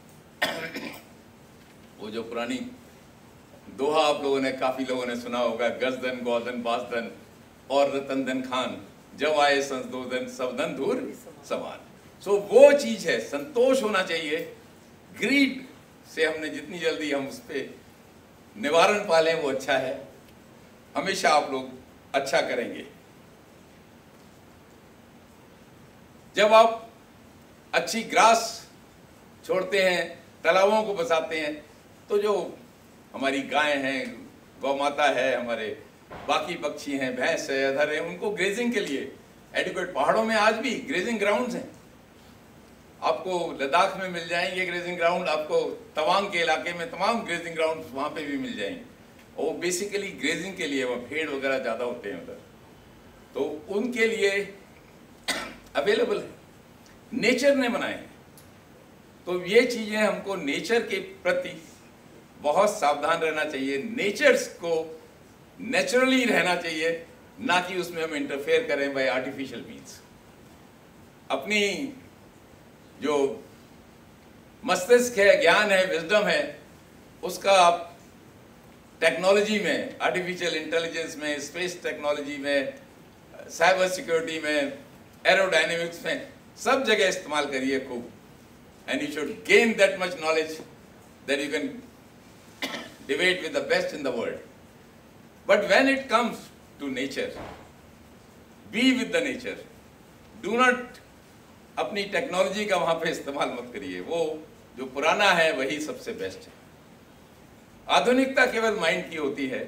वो जो पुरानी दोहा आप लोगों ने, काफी लोगों ने सुना होगा, गजदन गौदन बासदन और रतन धन खान, जब आए संतोषन सब धन दूर समान। सो वो चीज है, संतोष होना चाहिए। ग्रीड से हमने जितनी जल्दी हम उस पर निवारण पालें वो अच्छा है। हमेशा आप लोग अच्छा करेंगे। जब आप अच्छी ग्रास छोड़ते हैं, तालाबों को बसाते हैं, तो जो हमारी गाय हैं, गौ माता है, हमारे बाकी पक्षी हैं, भैंस है, अधर है, उनको ग्रेजिंग के लिए एडिक्वेट, पहाड़ों में आज भी ग्रेजिंग ग्राउंड्स हैं। आपको लद्दाख में मिल जाएंगे ग्रेजिंग ग्राउंड, आपको तवांग के इलाके में तमाम ग्रेजिंग ग्राउंड वहाँ पे भी मिल जाएंगे। और बेसिकली ग्रेजिंग के लिए, वहाँ भेड़ वगैरह ज़्यादा होते हैं उधर, तो उनके लिए अवेलेबल है, नेचर ने बनाए हैं। तो ये चीज़ें हमको नेचर के प्रति बहुत सावधान रहना चाहिए। नेचर को नेचुरली रहना चाहिए, ना कि उसमें हम इंटरफेयर करें बाय आर्टिफिशियल मीन्स। अपनी जो मस्तिष्क है, ज्ञान है, विजडम है, उसका आप टेक्नोलॉजी में, आर्टिफिशियल इंटेलिजेंस में, स्पेस टेक्नोलॉजी में, साइबर सिक्योरिटी में, एरोडायनेमिक्स में, सब जगह इस्तेमाल करिए खूब। And you should gain that much knowledge that you can debate with the best in the world. But when it comes to nature, be with the nature. Do not अपनी technology का वहां पे इस्तेमाल मत करिए। वो जो पुराना है वही सबसे बेस्ट है। आधुनिकता केवल माइंड की होती है,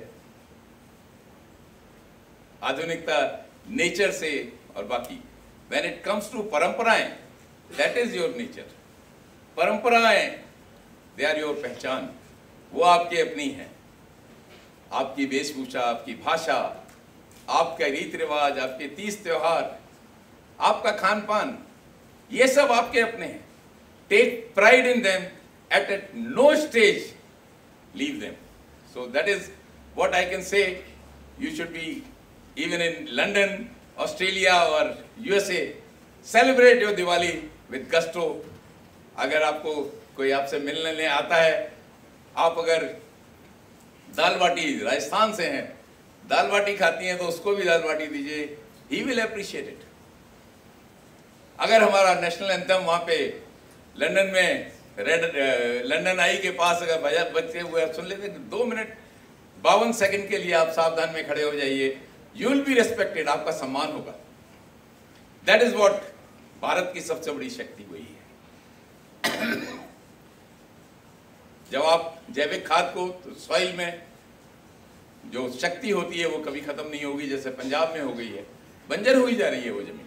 आधुनिकता नेचर से और बाकी। व्हेन इट कम्स टू परंपराएं, दैट इज योर नेचर। परंपराएं, दे आर योर पहचान, वो आपकी अपनी है। आपकी वेशभूषा, आपकी भाषा, आपका रीति रिवाज, आपके तीज त्योहार, आपका खान पान, ये सब आपके अपने हैं। Take pride in them, at at no stage leave them. So that is what I can say. You should be, even in London, Australia or U S A, celebrate your Diwali with gusto. अगर आपको कोई आपसे मिलने आता है, आप अगर दाल बाटी राजस्थान से हैं, दाल बाटी खाती हैं, तो उसको भी दाल बाटी दीजिए, he will appreciate it. अगर हमारा नेशनल एंथम वहाँ पे लंदन में रेड लंदन आई के पास अगर बजा बच्चे हुए सुन लेते, दो मिनट बावन सेकंड के लिए आप सावधान में खड़े हो जाइए, यू विल बी रेस्पेक्टेड, आपका सम्मान होगा। दैट इज व्हाट भारत की सबसे बड़ी शक्ति वही है। जब आप जैविक खाद को तो सॉइल में जो शक्ति होती है वो कभी खत्म नहीं होगी, जैसे पंजाब में हो गई है, बंजर हुई जा रही है वो जमीन।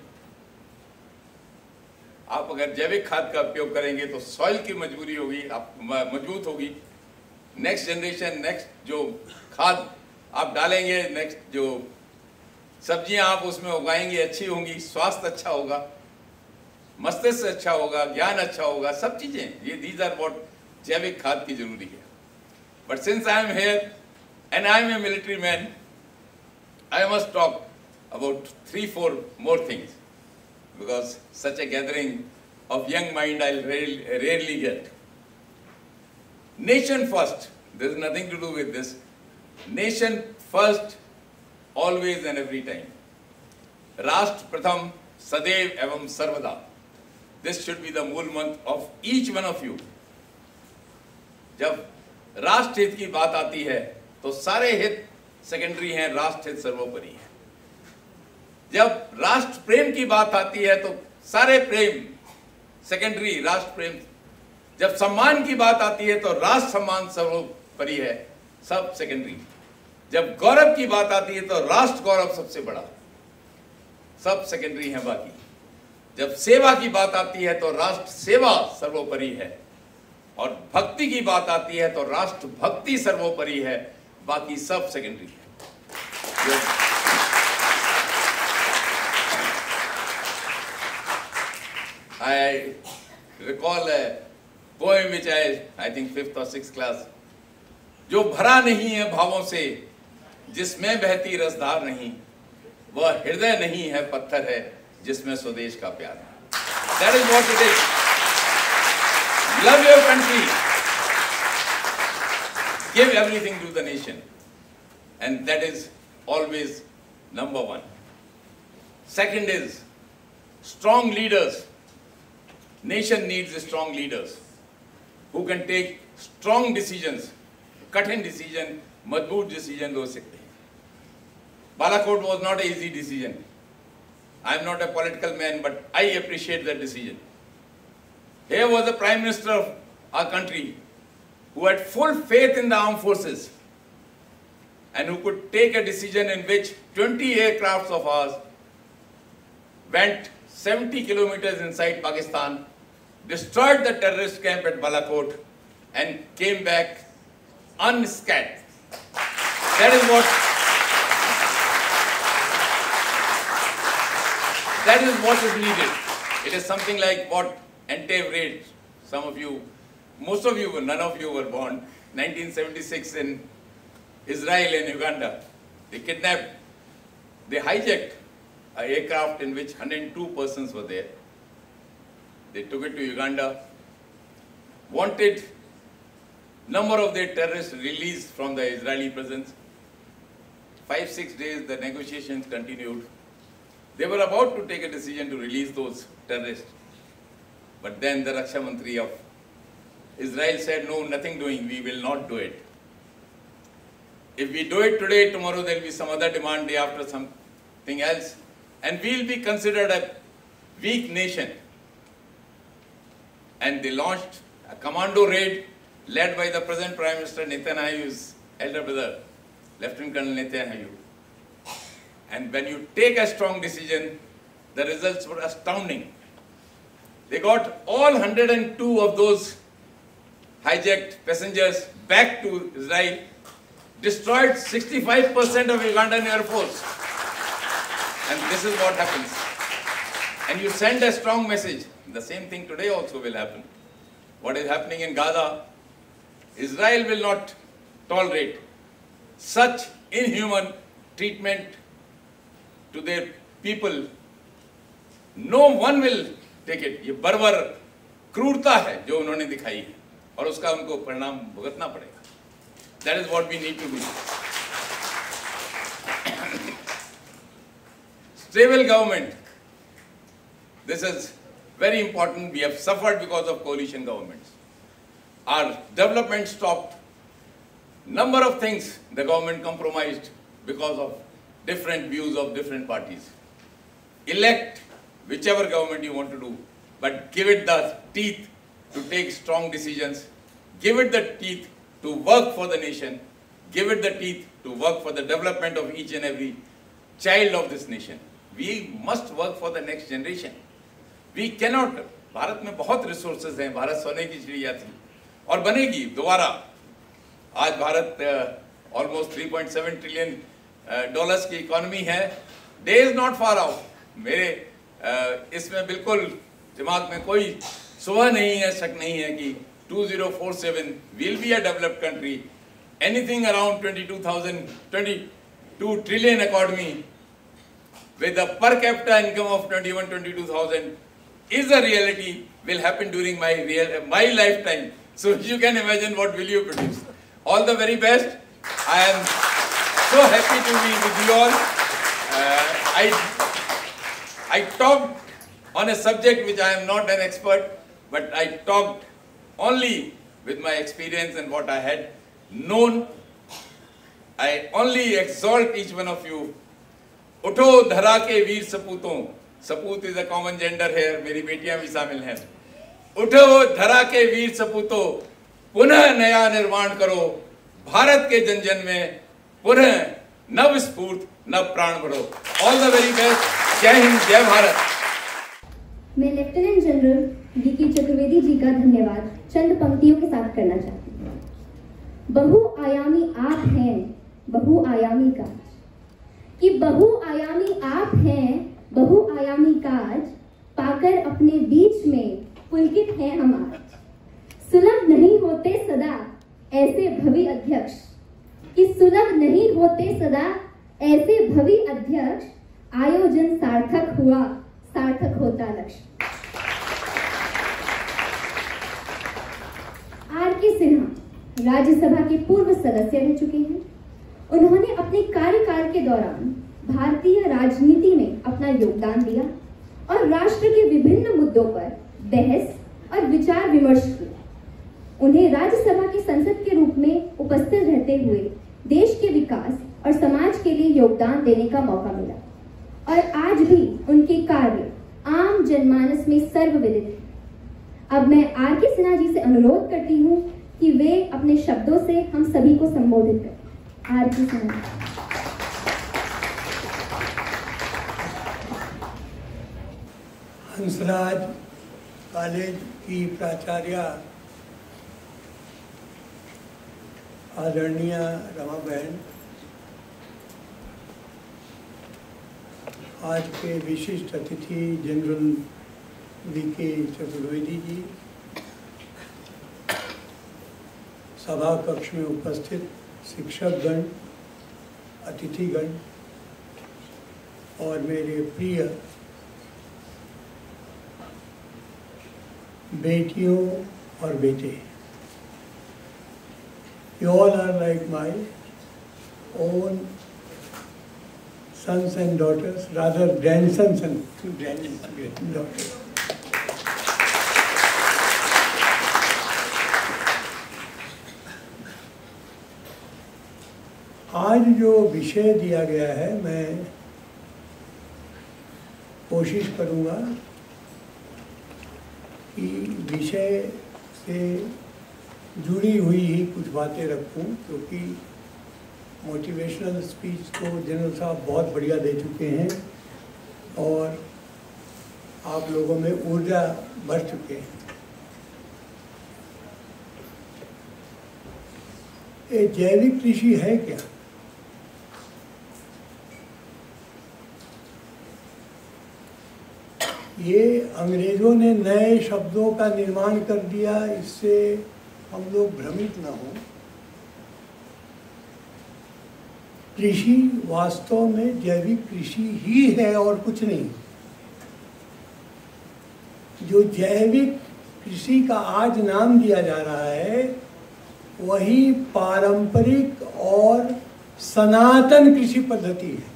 आप अगर जैविक खाद का उपयोग करेंगे तो सॉइल की मजबूरी होगी, आप मजबूत होगी। नेक्स्ट जनरेशन, नेक्स्ट जो खाद आप डालेंगे, नेक्स्ट जो सब्जियां आप उसमें उगाएंगे अच्छी होंगी, स्वास्थ्य अच्छा होगा, मस्तिष्क अच्छा होगा, ज्ञान अच्छा होगा, सब चीजें ये दीज आर व्हाट जैविक खाद की जरूरी है। But since I am here and I am a military man, I must talk about three, four more things, because such a gathering of young mind I'll rarely, rarely get. Nation first, there is nothing to do with this. Nation first, always and every time. Rashtra Pratham, Sadev Evam Sarvada. This should be the mool mantra of each one of you. जब राष्ट्र हित की बात आती है तो सारे हित सेकेंडरी हैं, राष्ट्र हित सर्वोपरि है। जब राष्ट्र प्रेम की बात आती है तो सारे प्रेम सेकेंडरी, राष्ट्र प्रेम। जब सम्मान की बात आती है तो राष्ट्र सम्मान सर्वोपरि है, सब सेकेंडरी। जब गौरव की बात आती है तो राष्ट्र गौरव सबसे बड़ा, सब सेकेंडरी है बाकी। जब सेवा की बात आती है तो राष्ट्र सेवा सर्वोपरि है, और भक्ति की बात आती है तो राष्ट्र भक्ति सर्वोपरि है, बाकी सब सेकेंडरी है। I recall a poem which I, I think fifth or sixth class, जो भरा नहीं है भावों से, जिसमें बहती रसधार नहीं, वह हृदय नहीं है पत्थर है, जिसमें स्वदेश का प्यार है। That is what it is. Love your country. Give everything to the nation. And that is always number one. Second is strong leaders. Nation needs strong leaders who can take strong decisions, कठिन decision, मजबूत decision हो सकते हैं। Balakot was not an easy decision. I am not a political man, but I appreciate that decision. Here was the Prime Minister of our country who had full faith in the armed forces and who could take a decision in which twenty aircrafts of ours went seventy kilometers inside Pakistan, destroyed the terrorist camp at Balakot, and came back unscathed. That is what that is what is needed. It is something like what Entebbe raid. Some of you, most of you, none of you were born. nineteen seventy-six in Israel and Uganda. They kidnapped, they hijacked an aircraft in which one hundred two persons were there. They took it to Uganda, wanted number of their terrorists released from the Israeli prisons. Five, six days the negotiations continued. They were about to take a decision to release those terrorists. But then the Raksha Mantri of Israel said, no, nothing doing, we will not do it. If we do it today, tomorrow there will be some other demand, day after something else, and we will be considered a weak nation. And they launched a commando raid led by the present Prime Minister Netanyahu's elder brother, Lieutenant Colonel Netanyahu. And when you take a strong decision, the results were astounding. They got all one hundred two of those hijacked passengers back to Israel, destroyed sixty-five percent of Ugandan Air Force. And this is what happens. And you send a strong message. The same thing today also will happen. What is happening in Gaza, Israel will not tolerate such inhuman treatment to their people. No one will take it. ये बर्बर क्रूरता है जो उन्होंने दिखाई है और उसका उनको परिणाम भुगतना पड़ेगा. That is what we need to do. Stable government. This is very important. We have suffered because of coalition governments. Our development stopped. Number of things the government compromised because of different views of different parties. Elect whichever government you want to do, but give it the teeth to take strong decisions, give it the teeth to work for the nation, give it the teeth to work for the development of each and every child of this nation. We must work for the next generation. We cannot, Bharat में बहुत resources हैं, भारत सोने की चिड़िया थी और बनेगी दोबारा. आज Bharat almost three point seven trillion dollars की इकोनॉमी है. Day is not far out. मेरे uh, इसमें बिल्कुल दिमाग में कोई सुबह नहीं है, शक नहीं है कि two zero four seven will be a developed country. Anything around twenty two thousand twenty two trillion economy with a per capita income of twenty-one to twenty-two thousand is a reality, will happen during my real my lifetime. So you can imagine what will you produce. All the very best. I am so happy to be with you all. Uh, I I talked on a subject which I am not an expert, but I talked only with my experience and what I had known. I only exalt each one of you. उठो धरा के वीर सपूतों. सपूत is a common gender है, मेरी बेटियां भी शामिल हैं. उठो धरा के वीर सपूतों, पुनः नया निर्माण करो. भारत के जन जन में पुनः नव स्फूर्त नव प्राण भरो. All the very best. जय हिंद, जय भारत. मैं लेफ्टिनेंट जनरल डी के चतुर्वेदी जी का धन्यवाद चंद पंक्तियों के साथ करना चाहती हूँ. बहुआयामी आप हैं, बहुआयामी काज. कि बहुआयामी आप हैं, बहुआयामी काज पाकर अपने बीच में पुलकित हैं हम आज. सुलभ नहीं होते सदा ऐसे भवी अध्यक्ष, कि सुलभ नहीं होते सदा ऐसे भवी अध्यक्ष. आयोजन सार्थक हुआ, सार्थक होता लक्ष्य. आर के सिन्हा राज्यसभा के पूर्व सदस्य रह चुके हैं. उन्होंने अपने कार्यकाल के दौरान भारतीय राजनीति में अपना योगदान दिया और राष्ट्र के विभिन्न मुद्दों पर बहस और विचार विमर्श किया. उन्हें राज्यसभा की संसद के रूप में उपस्थित रहते हुए देश के विकास और समाज के लिए योगदान देने का मौका मिला और आज भी उनके कार्य आम जनमानस में सर्वविदित है. अब मैं आर के सिन्हा जी से अनुरोध करती हूँ कि वे अपने शब्दों से हम सभी को संबोधित करें. आर के सिन्हा. हंसराज कॉलेज की प्राचार्य आदरणीय रमा बहन, आज के विशिष्ट अतिथि जनरल वी के चतुर्वेदी जी, सभा कक्ष में उपस्थित शिक्षकगण, अतिथिगण और मेरे प्रिय बेटियों और बेटे. You all are like my own sons and daughters, rather grandsons and granddaughters. आज जो विषय दिया गया है, मैं कोशिश करूँगा कि विषय से जुड़ी हुई ही कुछ बातें रखूं, क्योंकि मोटिवेशनल स्पीच तो जनरल साहब बहुत बढ़िया दे चुके हैं और आप लोगों में ऊर्जा भर चुके हैं. ये जैविक कृषि है क्या? ये अंग्रेजों ने नए शब्दों का निर्माण कर दिया, इससे हम लोग भ्रमित न हो. कृषि वास्तव में जैविक कृषि ही है और कुछ नहीं. जो जैविक कृषि का आज नाम दिया जा रहा है वही पारंपरिक और सनातन कृषि पद्धति है.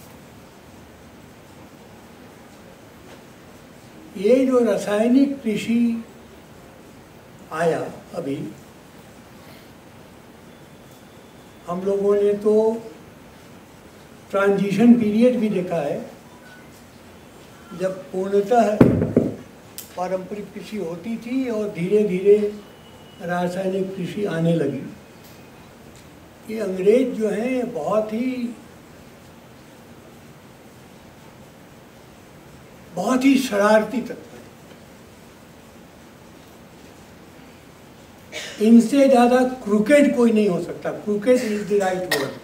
ये जो रासायनिक कृषि आया अभी, हम लोगों ने तो ट्रांजिशन पीरियड भी देखा है. जब पूर्णतः पारंपरिक कृषि होती थी और धीरे धीरे रासायनिक कृषि आने लगी। ये अंग्रेज जो हैं बहुत ही बहुत ही शरारती तत्व हैं। इनसे ज़्यादा क्रूकेड कोई नहीं हो सकता। Crooked is the right word.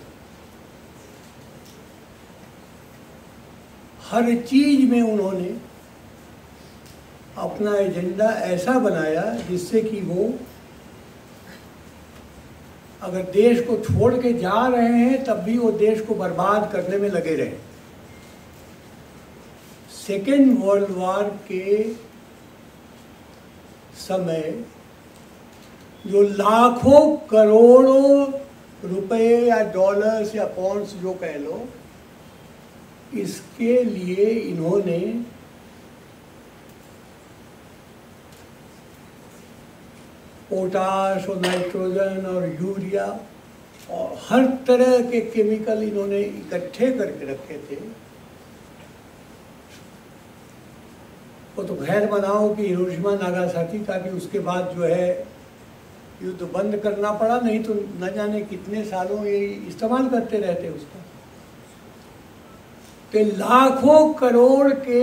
हर चीज में उन्होंने अपना एजेंडा ऐसा बनाया जिससे कि वो अगर देश को छोड़ के जा रहे हैं तब भी वो देश को बर्बाद करने में लगे रहे। सेकेंड वर्ल्ड वॉर के समय जो लाखों करोड़ों रुपए या डॉलर्स या पॉन्ड्स जो कह लो, इसके लिए इन्होंने पोटाश और नाइट्रोजन और यूरिया और हर तरह के केमिकल इन्होंने इकट्ठे करके रखे थे। वो तो खैर बनाओ कि हिरोशिमा नागासाकी का कि उसके बाद जो है युद्ध बंद करना पड़ा, नहीं तो न जाने कितने सालों ये इस्तेमाल करते रहते उसका। तो लाखों करोड़ के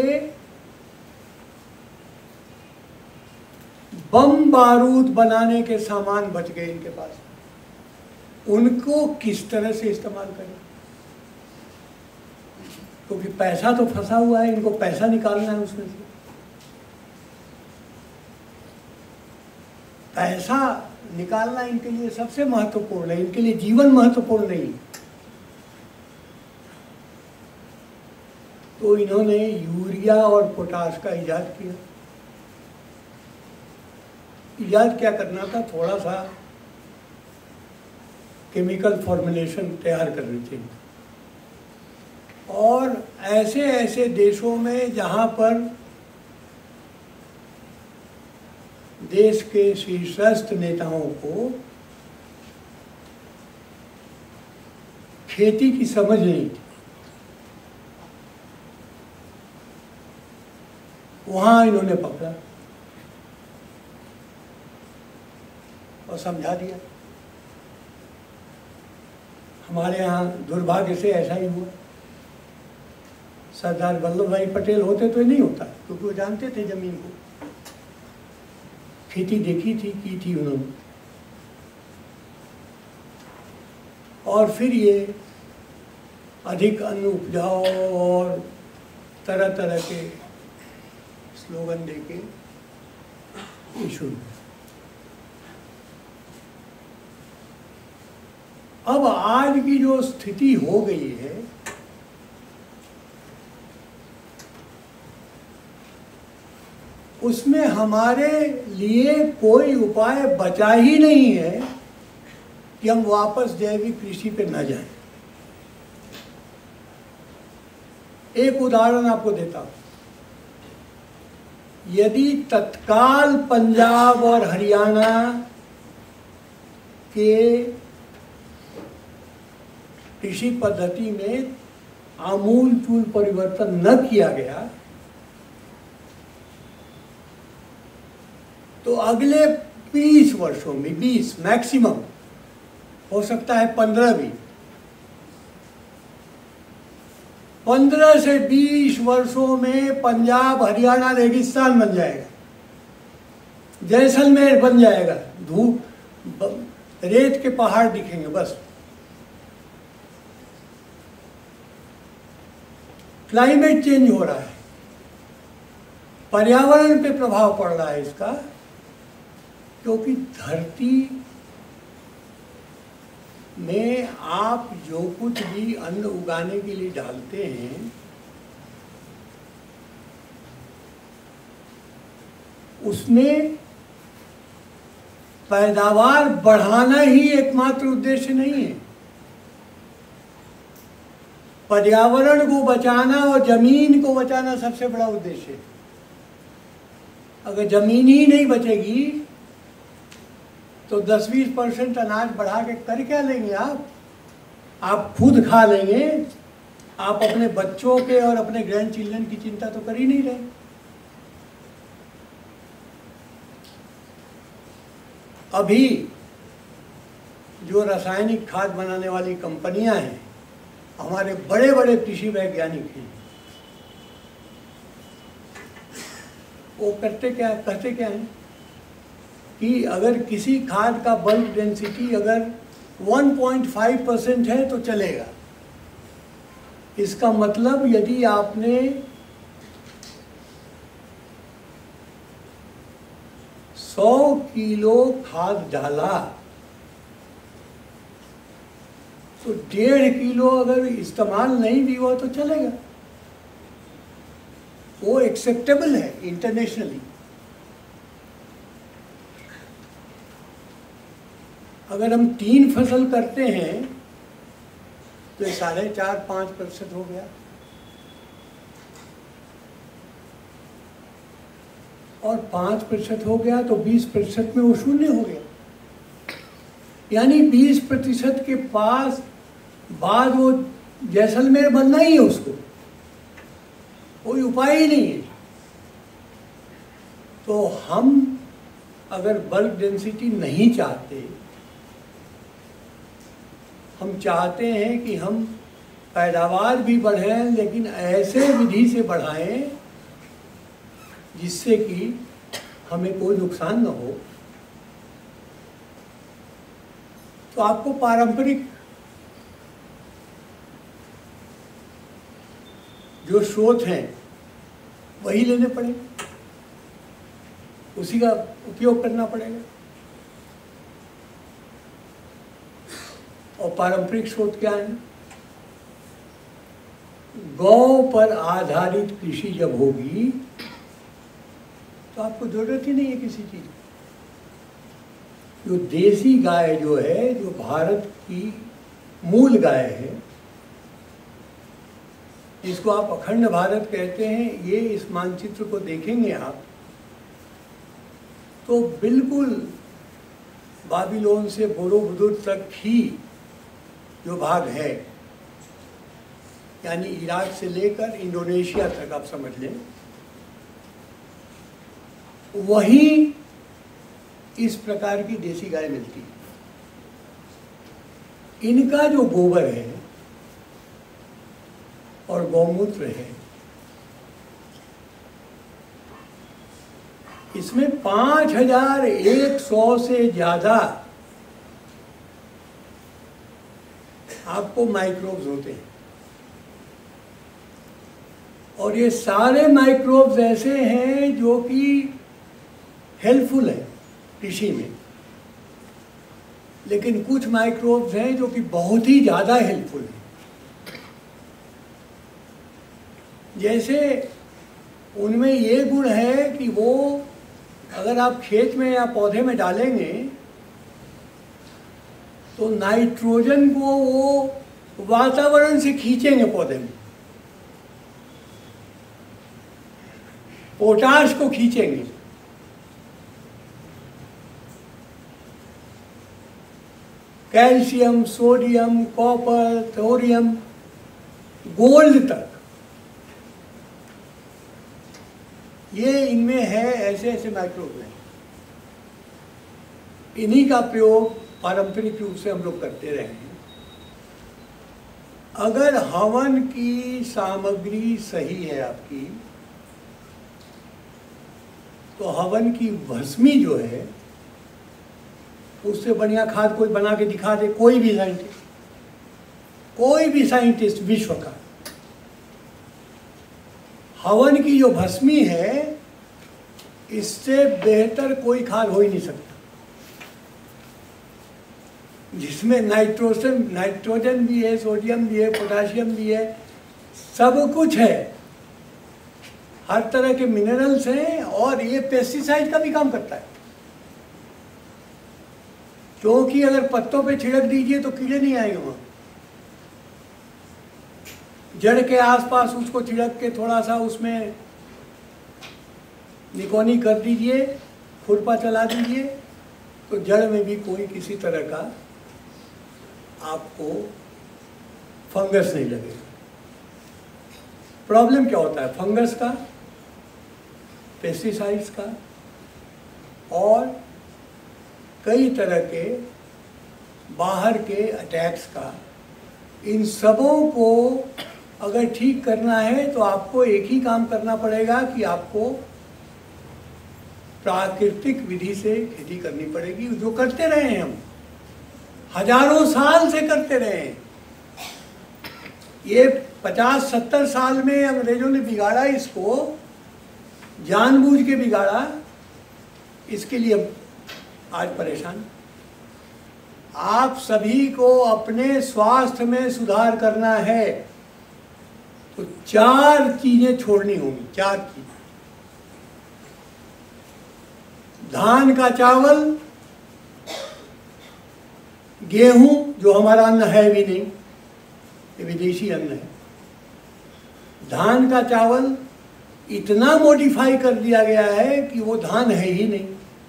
बम बारूद बनाने के सामान बच गए इनके पास। उनको किस तरह से इस्तेमाल करें, क्योंकि तो पैसा तो फंसा हुआ है, इनको पैसा निकालना है उसमें से। पैसा निकालना इनके लिए सबसे महत्वपूर्ण है, इनके लिए जीवन महत्वपूर्ण नहीं। तो इन्होंने यूरिया और पोटाश का इजाद किया। इजाद क्या करना था, थोड़ा सा केमिकल फॉर्मुलेशन तैयार करनी थी। और ऐसे ऐसे देशों में जहाँ पर देश के शीर्षस्थ नेताओं को खेती की समझ नहीं थी, वहाँ इन्होंने पकड़ा और समझा दिया। हमारे यहाँ दुर्भाग्य से ऐसा ही हुआ। सरदार वल्लभ भाई पटेल होते तो ये नहीं होता, क्योंकि वो जानते थे जमीन को, खेती देखी थी, की थी उन्होंने। और फिर ये अधिक अन्न उपजाओ और तरह तरह के स्लोगन देके ये शुरू। अब आज की जो स्थिति हो गई है, उसमें हमारे लिए कोई उपाय बचा ही नहीं है कि हम वापस जैविक कृषि पे न जाएं। एक उदाहरण आपको देता हूं। यदि तत्काल पंजाब और हरियाणा के कृषि पद्धति में आमूलचूल परिवर्तन न किया गया तो अगले बीस वर्षों में, बीस मैक्सिमम, हो सकता है पंद्रह भी, पंद्रह से बीस वर्षों में पंजाब हरियाणा रेगिस्तान बन जाएगा, जैसलमेर बन जाएगा, धूप रेत के पहाड़ दिखेंगे बस। क्लाइमेट चेंज हो रहा है, पर्यावरण पे प्रभाव पड़ रहा है इसका, क्योंकि धरती में आप जो कुछ भी अन्न उगाने के लिए डालते हैं उसमें पैदावार बढ़ाना ही एकमात्र उद्देश्य नहीं है। पर्यावरण को बचाना और जमीन को बचाना सबसे बड़ा उद्देश्य है। अगर जमीन ही नहीं बचेगी तो दस बीस परसेंट अनाज बढ़ा के कर क्या लेंगे आप? आप खुद खा लेंगे आप अपने बच्चों के और अपने ग्रैंड चिल्ड्रन की चिंता तो कर ही नहीं रहे। अभी जो रासायनिक खाद बनाने वाली कंपनियां हैं, हमारे बड़े बड़े कृषि वैज्ञानिक हैं, वो करते क्या कहते क्या हैं कि अगर किसी खाद का बल्क डेंसिटी अगर वन पॉइंट फाइव परसेंट है तो चलेगा। इसका मतलब यदि आपने सौ किलो खाद डाला तो डेढ़ किलो अगर इस्तेमाल नहीं भी हुआ तो चलेगा, वो एक्सेप्टेबल है इंटरनेशनली। अगर हम तीन फसल करते हैं तो साढ़े चार पाँच प्रतिशत हो गया, और पाँच प्रतिशत हो गया तो बीस प्रतिशत में वो शून्य हो गया। यानी बीस प्रतिशत के पास बाद वो जैसलमेर बनना ही है, उसको कोई उपाय ही नहीं है। तो हम अगर बल्क डेंसिटी नहीं चाहते, हम चाहते हैं कि हम पैदावार भी बढ़ाएं, लेकिन ऐसे विधि से बढ़ाएं जिससे कि हमें कोई नुकसान न हो, तो आपको पारंपरिक जो स्रोत हैं वही लेने पड़ेंगे, उसी का उपयोग करना पड़ेगा। और पारंपरिक स्रोत क्या है? गौ पर आधारित कृषि जब होगी तो आपको जरूरत ही नहीं है किसी चीज की। जो देसी गाय जो है, जो भारत की मूल गाय है, जिसको आप अखंड भारत कहते हैं, ये इस मानचित्र को देखेंगे आप तो बिल्कुल बाबिलोन से बोरोबुदुर तक ही जो भाग है, यानी इराक से लेकर इंडोनेशिया तक आप समझ लें, वही इस प्रकार की देसी गाय मिलती है। इनका जो गोबर है और गौमूत्र है, इसमें पांच हजार एक सौ से ज्यादा आपको माइक्रोब्स होते हैं, और ये सारे माइक्रोब्स ऐसे हैं जो कि हेल्पफुल है कृषि में, लेकिन कुछ माइक्रोब्स हैं जो कि बहुत ही ज़्यादा हेल्पफुल हैं। जैसे उनमें ये गुण है कि वो अगर आप खेत में या पौधे में डालेंगे तो नाइट्रोजन को वो वातावरण से खींचेंगे पौधे में, पोटाश को खींचेंगे, calcium, sodium, copper, thorium, gold तक ये इनमें है। ऐसे ऐसे माइक्रोब हैं, इन्हीं का प्रयोग पारंपरिक रूप से हम लोग करते रहे हैं। अगर हवन की सामग्री सही है आपकी, तो हवन की भस्मी जो है उससे बढ़िया खाद कोई बना के दिखा दे, कोई भी साइंटिस्ट, कोई भी साइंटिस्ट विश्व का। हवन की जो भस्मी है, इससे बेहतर कोई खाद हो ही नहीं सकता, जिसमें नाइट्रोजन नाइट्रोजन भी है, सोडियम भी है, पोटाशियम भी है, सब कुछ है, हर तरह के मिनरल्स हैं, और ये पेस्टिसाइड का भी काम करता है, क्योंकि अगर पत्तों पे छिड़क दीजिए तो कीड़े नहीं आएंगे वहाँ। जड़ के आसपास उसको छिड़क के थोड़ा सा उसमें निकोनी कर दीजिए, खुरपा चला दीजिए, तो जड़ में भी कोई किसी तरह का आपको फंगस नहीं लगेगा। प्रॉब्लम क्या होता है? फंगस का, पेस्टिसाइड्स का और कई तरह के बाहर के अटैक्स का। इन सबों को अगर ठीक करना है तो आपको एक ही काम करना पड़ेगा कि आपको प्राकृतिक विधि से खेती करनी पड़ेगी, जो करते रहे हैं हम, हजारों साल से करते रहे हैं। ये पचास सत्तर साल में अंग्रेजों ने बिगाड़ा इसको, जानबूझ के बिगाड़ा, इसके लिए आज परेशान। आप सभी को अपने स्वास्थ्य में सुधार करना है तो चार चीजें छोड़नी होंगी, चार चीजें। धान का चावल, गेहूं जो हमारा अन्न है भी नहीं, ये विदेशी अन्न है। धान का चावल इतना मॉडिफाई कर दिया गया है कि वो धान है ही नहीं।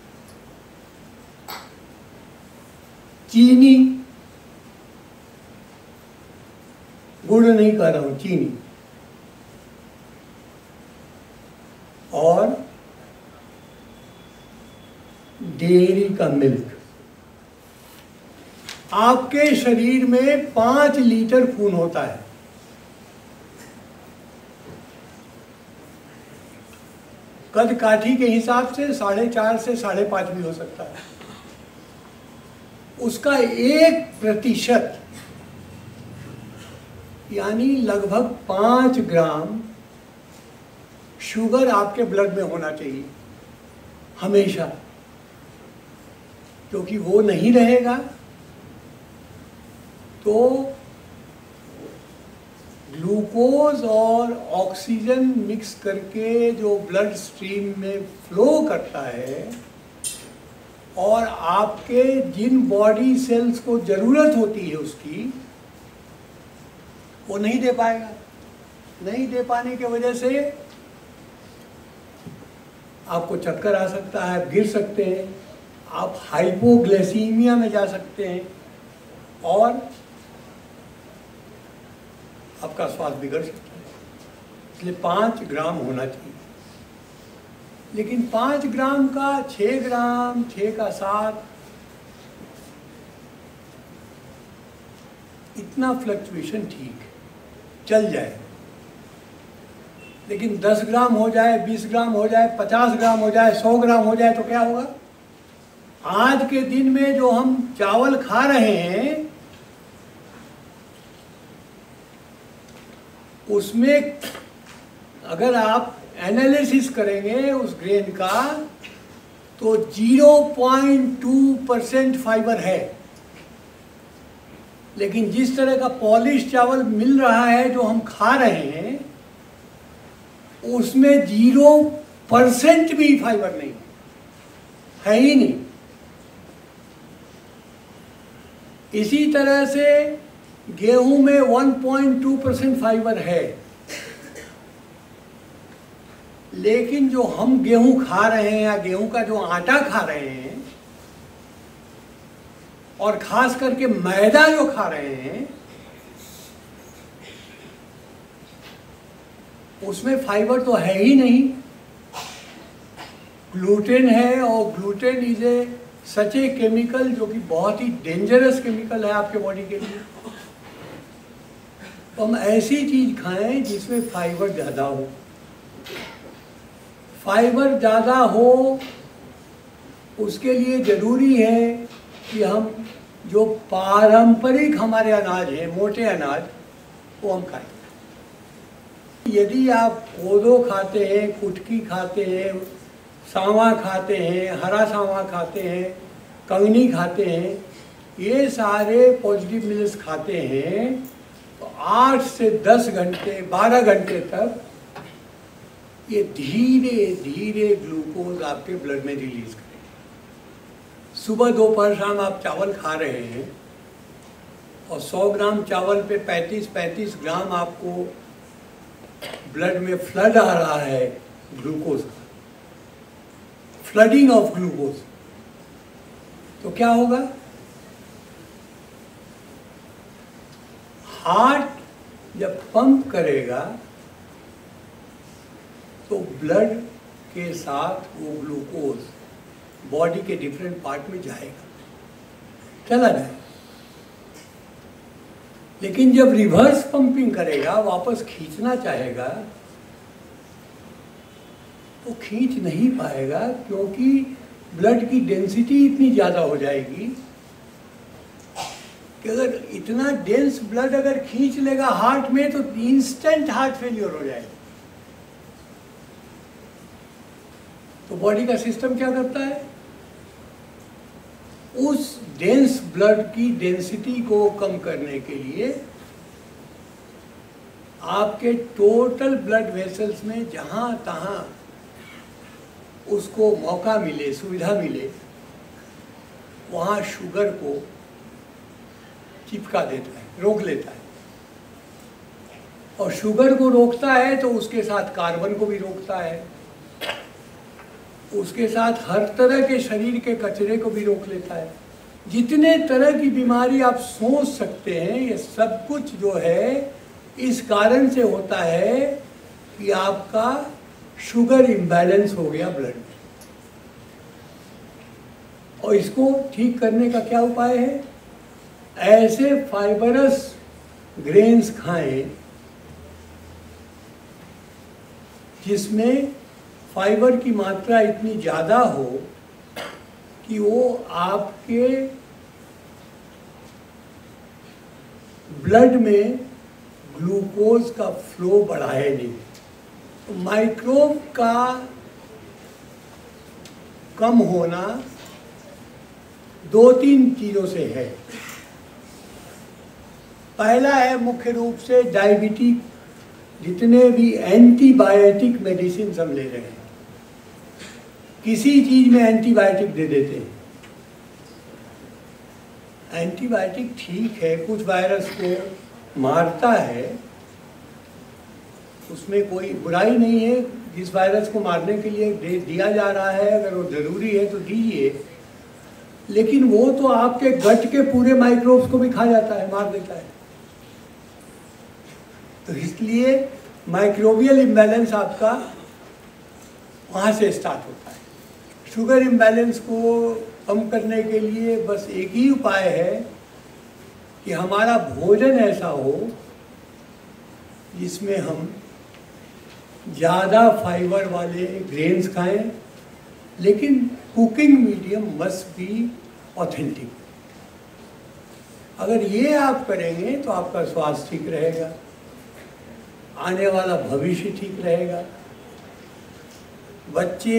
चीनी, गुड़ नहीं कह रहा हूं, चीनी। और डेयरी का मिल्क। आपके शरीर में पांच लीटर खून होता है। कद काठी के हिसाब से साढ़े चार से साढ़े पांच भी हो सकता है। उसका एक प्रतिशत यानी लगभग पांच ग्राम शुगर आपके ब्लड में होना चाहिए हमेशा, क्योंकि वो नहीं रहेगा तो ग्लूकोज और ऑक्सीजन मिक्स करके जो ब्लड स्ट्रीम में फ्लो करता है और आपके जिन बॉडी सेल्स को जरूरत होती है उसकी, वो नहीं दे पाएगा। नहीं दे पाने की वजह से आपको चक्कर आ सकता है, गिर सकते हैं, आप हाइपोग्लाइसीमिया में जा सकते हैं और आपका स्वास्थ्य बिगड़ सकता है। इसलिए पाँच ग्राम होना चाहिए। लेकिन पाँच ग्राम का छः ग्राम, छः का सात, इतना फ्लक्चुएशन ठीक है, चल जाए। लेकिन दस ग्राम हो जाए, बीस ग्राम हो जाए, पचास ग्राम हो जाए, सौ ग्राम हो जाए तो क्या होगा? आज के दिन में जो हम चावल खा रहे हैं उसमें अगर आप एनालिसिस करेंगे उस ग्रेन का तो zero point two percent fibre है। लेकिन जिस तरह का पॉलिश चावल मिल रहा है जो हम खा रहे हैं उसमें जीरो परसेंट भी फाइबर नहीं है, ही नहीं। इसी तरह से गेहूं में one point two percent fibre है, लेकिन जो हम गेहूं खा रहे हैं या गेहूं का जो आटा खा रहे हैं और खास करके मैदा जो खा रहे हैं उसमें फाइबर तो है ही नहीं, ग्लूटेन है। और gluten is a such a chemical जो कि बहुत ही डेंजरस केमिकल है आपके बॉडी के लिए। तो हम ऐसी चीज खाएं जिसमें फाइबर ज़्यादा हो। फाइबर ज़्यादा हो उसके लिए ज़रूरी है कि हम जो पारंपरिक हमारे अनाज हैं, मोटे अनाज, वो हम खाएं। यदि आप कोदो खाते हैं, कुटकी खाते हैं, सांवा खाते हैं, हरा सांवा खाते हैं, कंगनी खाते हैं, ये सारे पॉजिटिव मिल्स खाते हैं तो आठ से दस घंटे, बारह घंटे तक ये धीरे धीरे ग्लूकोज आपके ब्लड में रिलीज करेंगे। सुबह दोपहर शाम आप चावल खा रहे हैं और सौ ग्राम चावल पे पैंतीस पैंतीस ग्राम आपको ब्लड में फ्लड आ रहा है ग्लूकोज का, फ्लडिंग ऑफ ग्लूकोज, तो क्या होगा? हार्ट जब पंप करेगा तो ब्लड के साथ वो ग्लूकोज बॉडी के डिफरेंट पार्ट में जाएगा, चला जाएगा। लेकिन जब रिवर्स पंपिंग करेगा, वापस खींचना चाहेगा, वो खींच नहीं पाएगा, क्योंकि ब्लड की डेंसिटी इतनी ज़्यादा हो जाएगी कि अगर इतना डेंस ब्लड अगर खींच लेगा हार्ट में तो इंस्टेंट हार्ट फेलियर हो जाएगा। तो बॉडी का सिस्टम क्या करता है, उस डेंस ब्लड की डेंसिटी को कम करने के लिए आपके टोटल ब्लड वेसल्स में जहां तहां उसको मौका मिले, सुविधा मिले, वहां शुगर को चिपका देता है, रोक लेता है। और शुगर को रोकता है तो उसके साथ कार्बन को भी रोकता है, उसके साथ हर तरह के शरीर के कचरे को भी रोक लेता है। जितने तरह की बीमारी आप सोच सकते हैं, ये सब कुछ जो है इस कारण से होता है कि आपका शुगर इम्बैलेंस हो गया ब्लड में। और इसको ठीक करने का क्या उपाय है, ऐसे फाइबरस ग्रेन्स खाएं जिसमें फाइबर की मात्रा इतनी ज़्यादा हो कि वो आपके ब्लड में ग्लूकोज का फ्लो बढ़ाए नहीं। तो माइक्रोब का कम होना दो तीन चीज़ों से है। पहला है मुख्य रूप से डायबिटिक, जितने भी एंटीबायोटिक मेडिसिन हम ले रहे हैं, किसी चीज में एंटीबायोटिक दे देते हैं। एंटीबायोटिक ठीक है, कुछ वायरस को मारता है, उसमें कोई बुराई नहीं है। जिस वायरस को मारने के लिए दे दिया जा रहा है, अगर वो जरूरी है तो दीजिए, लेकिन वो तो आपके गट के पूरे माइक्रोब्स को भी खा जाता है, मार देता है। तो इसलिए माइक्रोबियल इम्बैलेंस आपका वहाँ से स्टार्ट होता है। शुगर इम्बैलेंस को कम करने के लिए बस एक ही उपाय है कि हमारा भोजन ऐसा हो जिसमें हम ज़्यादा फाइबर वाले ग्रेन्स खाएं, लेकिन cooking medium must be authentic. अगर ये आप करेंगे तो आपका स्वास्थ्य ठीक रहेगा, आने वाला भविष्य ठीक रहेगा। बच्चे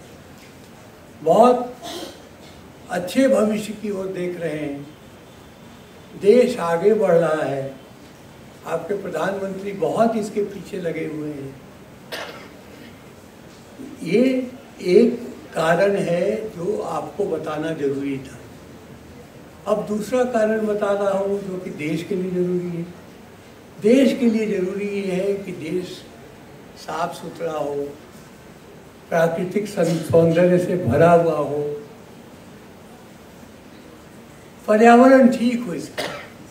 बहुत अच्छे भविष्य की ओर देख रहे हैं, देश आगे बढ़ रहा है, आपके प्रधानमंत्री बहुत इसके पीछे लगे हुए हैं। ये एक कारण है जो आपको बताना जरूरी था। अब दूसरा कारण बता रहा हूँ जो कि देश के लिए जरूरी है। देश के लिए जरूरी ये है कि देश साफ सुथरा हो, प्राकृतिक सौंदर्य से भरा हुआ हो, पर्यावरण ठीक हो। इसका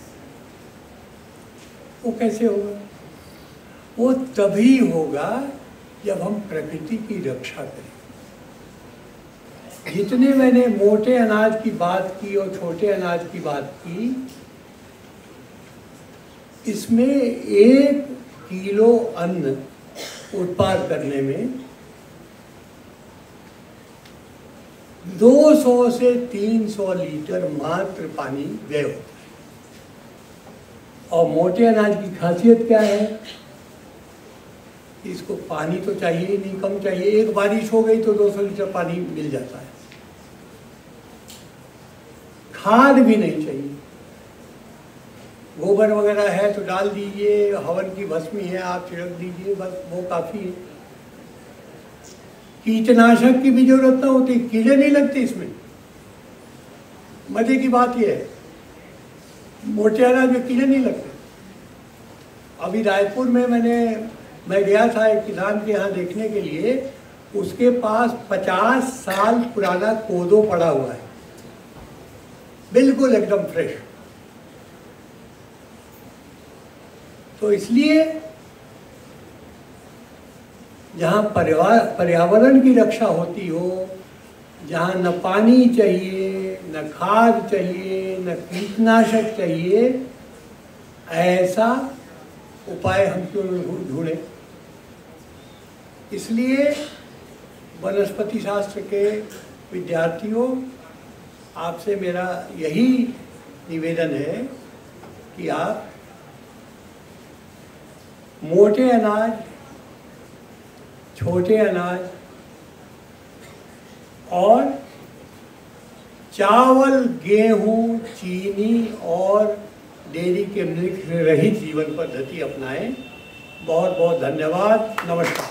वो कैसे होगा? वो तभी होगा जब हम प्रकृति की रक्षा करें। जितने मैंने मोटे अनाज की बात की और छोटे अनाज की बात की, इसमें एक किलो अन्न उत्पाद करने में दो सौ से तीन सौ लीटर मात्र पानी व्यय होता है। और मोटे अनाज की खासियत क्या है? इसको पानी तो चाहिए ही नहीं, कम चाहिए। एक बारिश हो गई तो दो सौ लीटर पानी मिल जाता है। खाद भी नहीं चाहिए, गोबर वगैरह है तो डाल दीजिए, हवन की भस्मी है आप छिड़क दीजिए, बस वो काफ़ी है। कीटनाशक की भी जरूरत ना होती, कीड़े नहीं लगते इसमें। मजे की बात यह है, मोटे अनाज में कीड़े नहीं लगते। अभी रायपुर में मैंने मैं गया था एक किसान के यहाँ देखने के लिए, उसके पास पचास साल पुराना कोदो पड़ा हुआ है, बिल्कुल एकदम फ्रेश। तो इसलिए जहाँ परिवार पर्यावरण की रक्षा होती हो, जहाँ न पानी चाहिए, न खाद चाहिए, न कीटनाशक चाहिए, ऐसा उपाय हम क्यों ढूंढें। इसलिए वनस्पति शास्त्र के विद्यार्थियों, आपसे मेरा यही निवेदन है कि आप मोटे अनाज, छोटे अनाज और चावल, गेहूं, चीनी और डेयरी के मिल्क से रहित जीवन पद्धति अपनाएं। बहुत बहुत धन्यवाद। नमस्कार।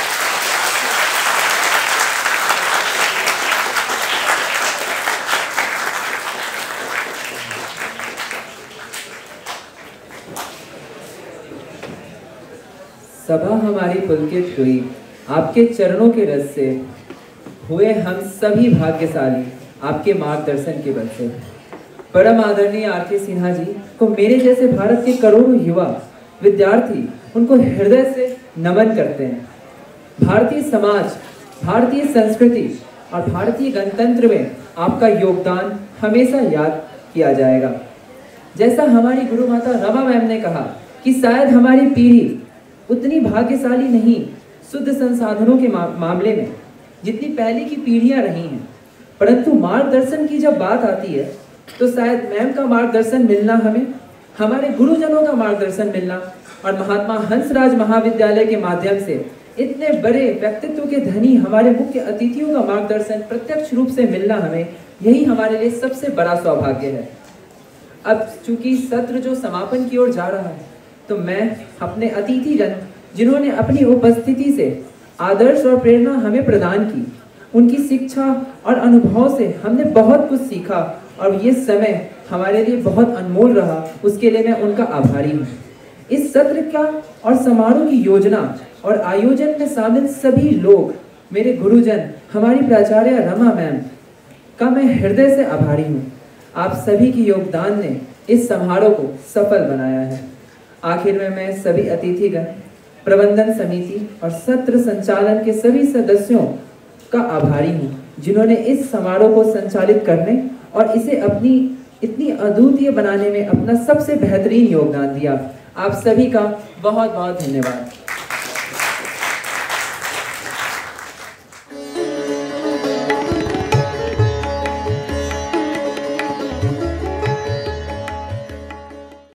सभा हमारी पुलकित हुई आपके चरणों के रस से, हुए हम सभी भाग्यशाली आपके मार्गदर्शन के बल से। परम आदरणीय आर के सिन्हा जी को मेरे जैसे भारत के करोड़ों युवा विद्यार्थी उनको हृदय से नमन करते हैं। भारतीय समाज, भारतीय संस्कृति और भारतीय गणतंत्र में आपका योगदान हमेशा याद किया जाएगा। जैसा हमारी गुरु माता रमा मैम ने कहा कि शायद हमारी पीढ़ी उतनी भाग्यशाली नहीं शुद्ध संसाधनों के मा, मामले में जितनी पहले की पीढ़ियां रही हैं, परंतु मार्गदर्शन की जब बात आती है तो शायद मैम का मार्गदर्शन मिलना, हमें हमारे गुरुजनों का मार्गदर्शन मिलना और महात्मा हंसराज महाविद्यालय के माध्यम से इतने बड़े व्यक्तित्व के धनी हमारे मुख्य अतिथियों का मार्गदर्शन प्रत्यक्ष रूप से मिलना, हमें यही हमारे लिए सबसे बड़ा सौभाग्य है। अब चूंकि सत्र जो समापन की ओर जा रहा है, तो मैं अपने अतिथिगण जिन्होंने अपनी उपस्थिति से आदर्श और प्रेरणा हमें प्रदान की, उनकी शिक्षा और अनुभव से हमने बहुत कुछ सीखा और ये समय हमारे लिए बहुत अनमोल रहा, उसके लिए मैं उनका आभारी हूँ। इस सत्र का और समारोह की योजना और आयोजन में शामिल सभी लोग, मेरे गुरुजन, हमारी प्राचार्य रमा मैम का मैं हृदय से आभारी हूँ। आप सभी के योगदान ने इस समारोह को सफल बनाया है। आखिर में मैं सभी अतिथिगण, प्रबंधन समिति और सत्र संचालन के सभी सदस्यों का आभारी हूँ, जिन्होंने इस समारोह को संचालित करने और इसे अपनी इतनी अद्वितीय बनाने में अपना सबसे बेहतरीन योगदान दिया। आप सभी का बहुत बहुत धन्यवाद।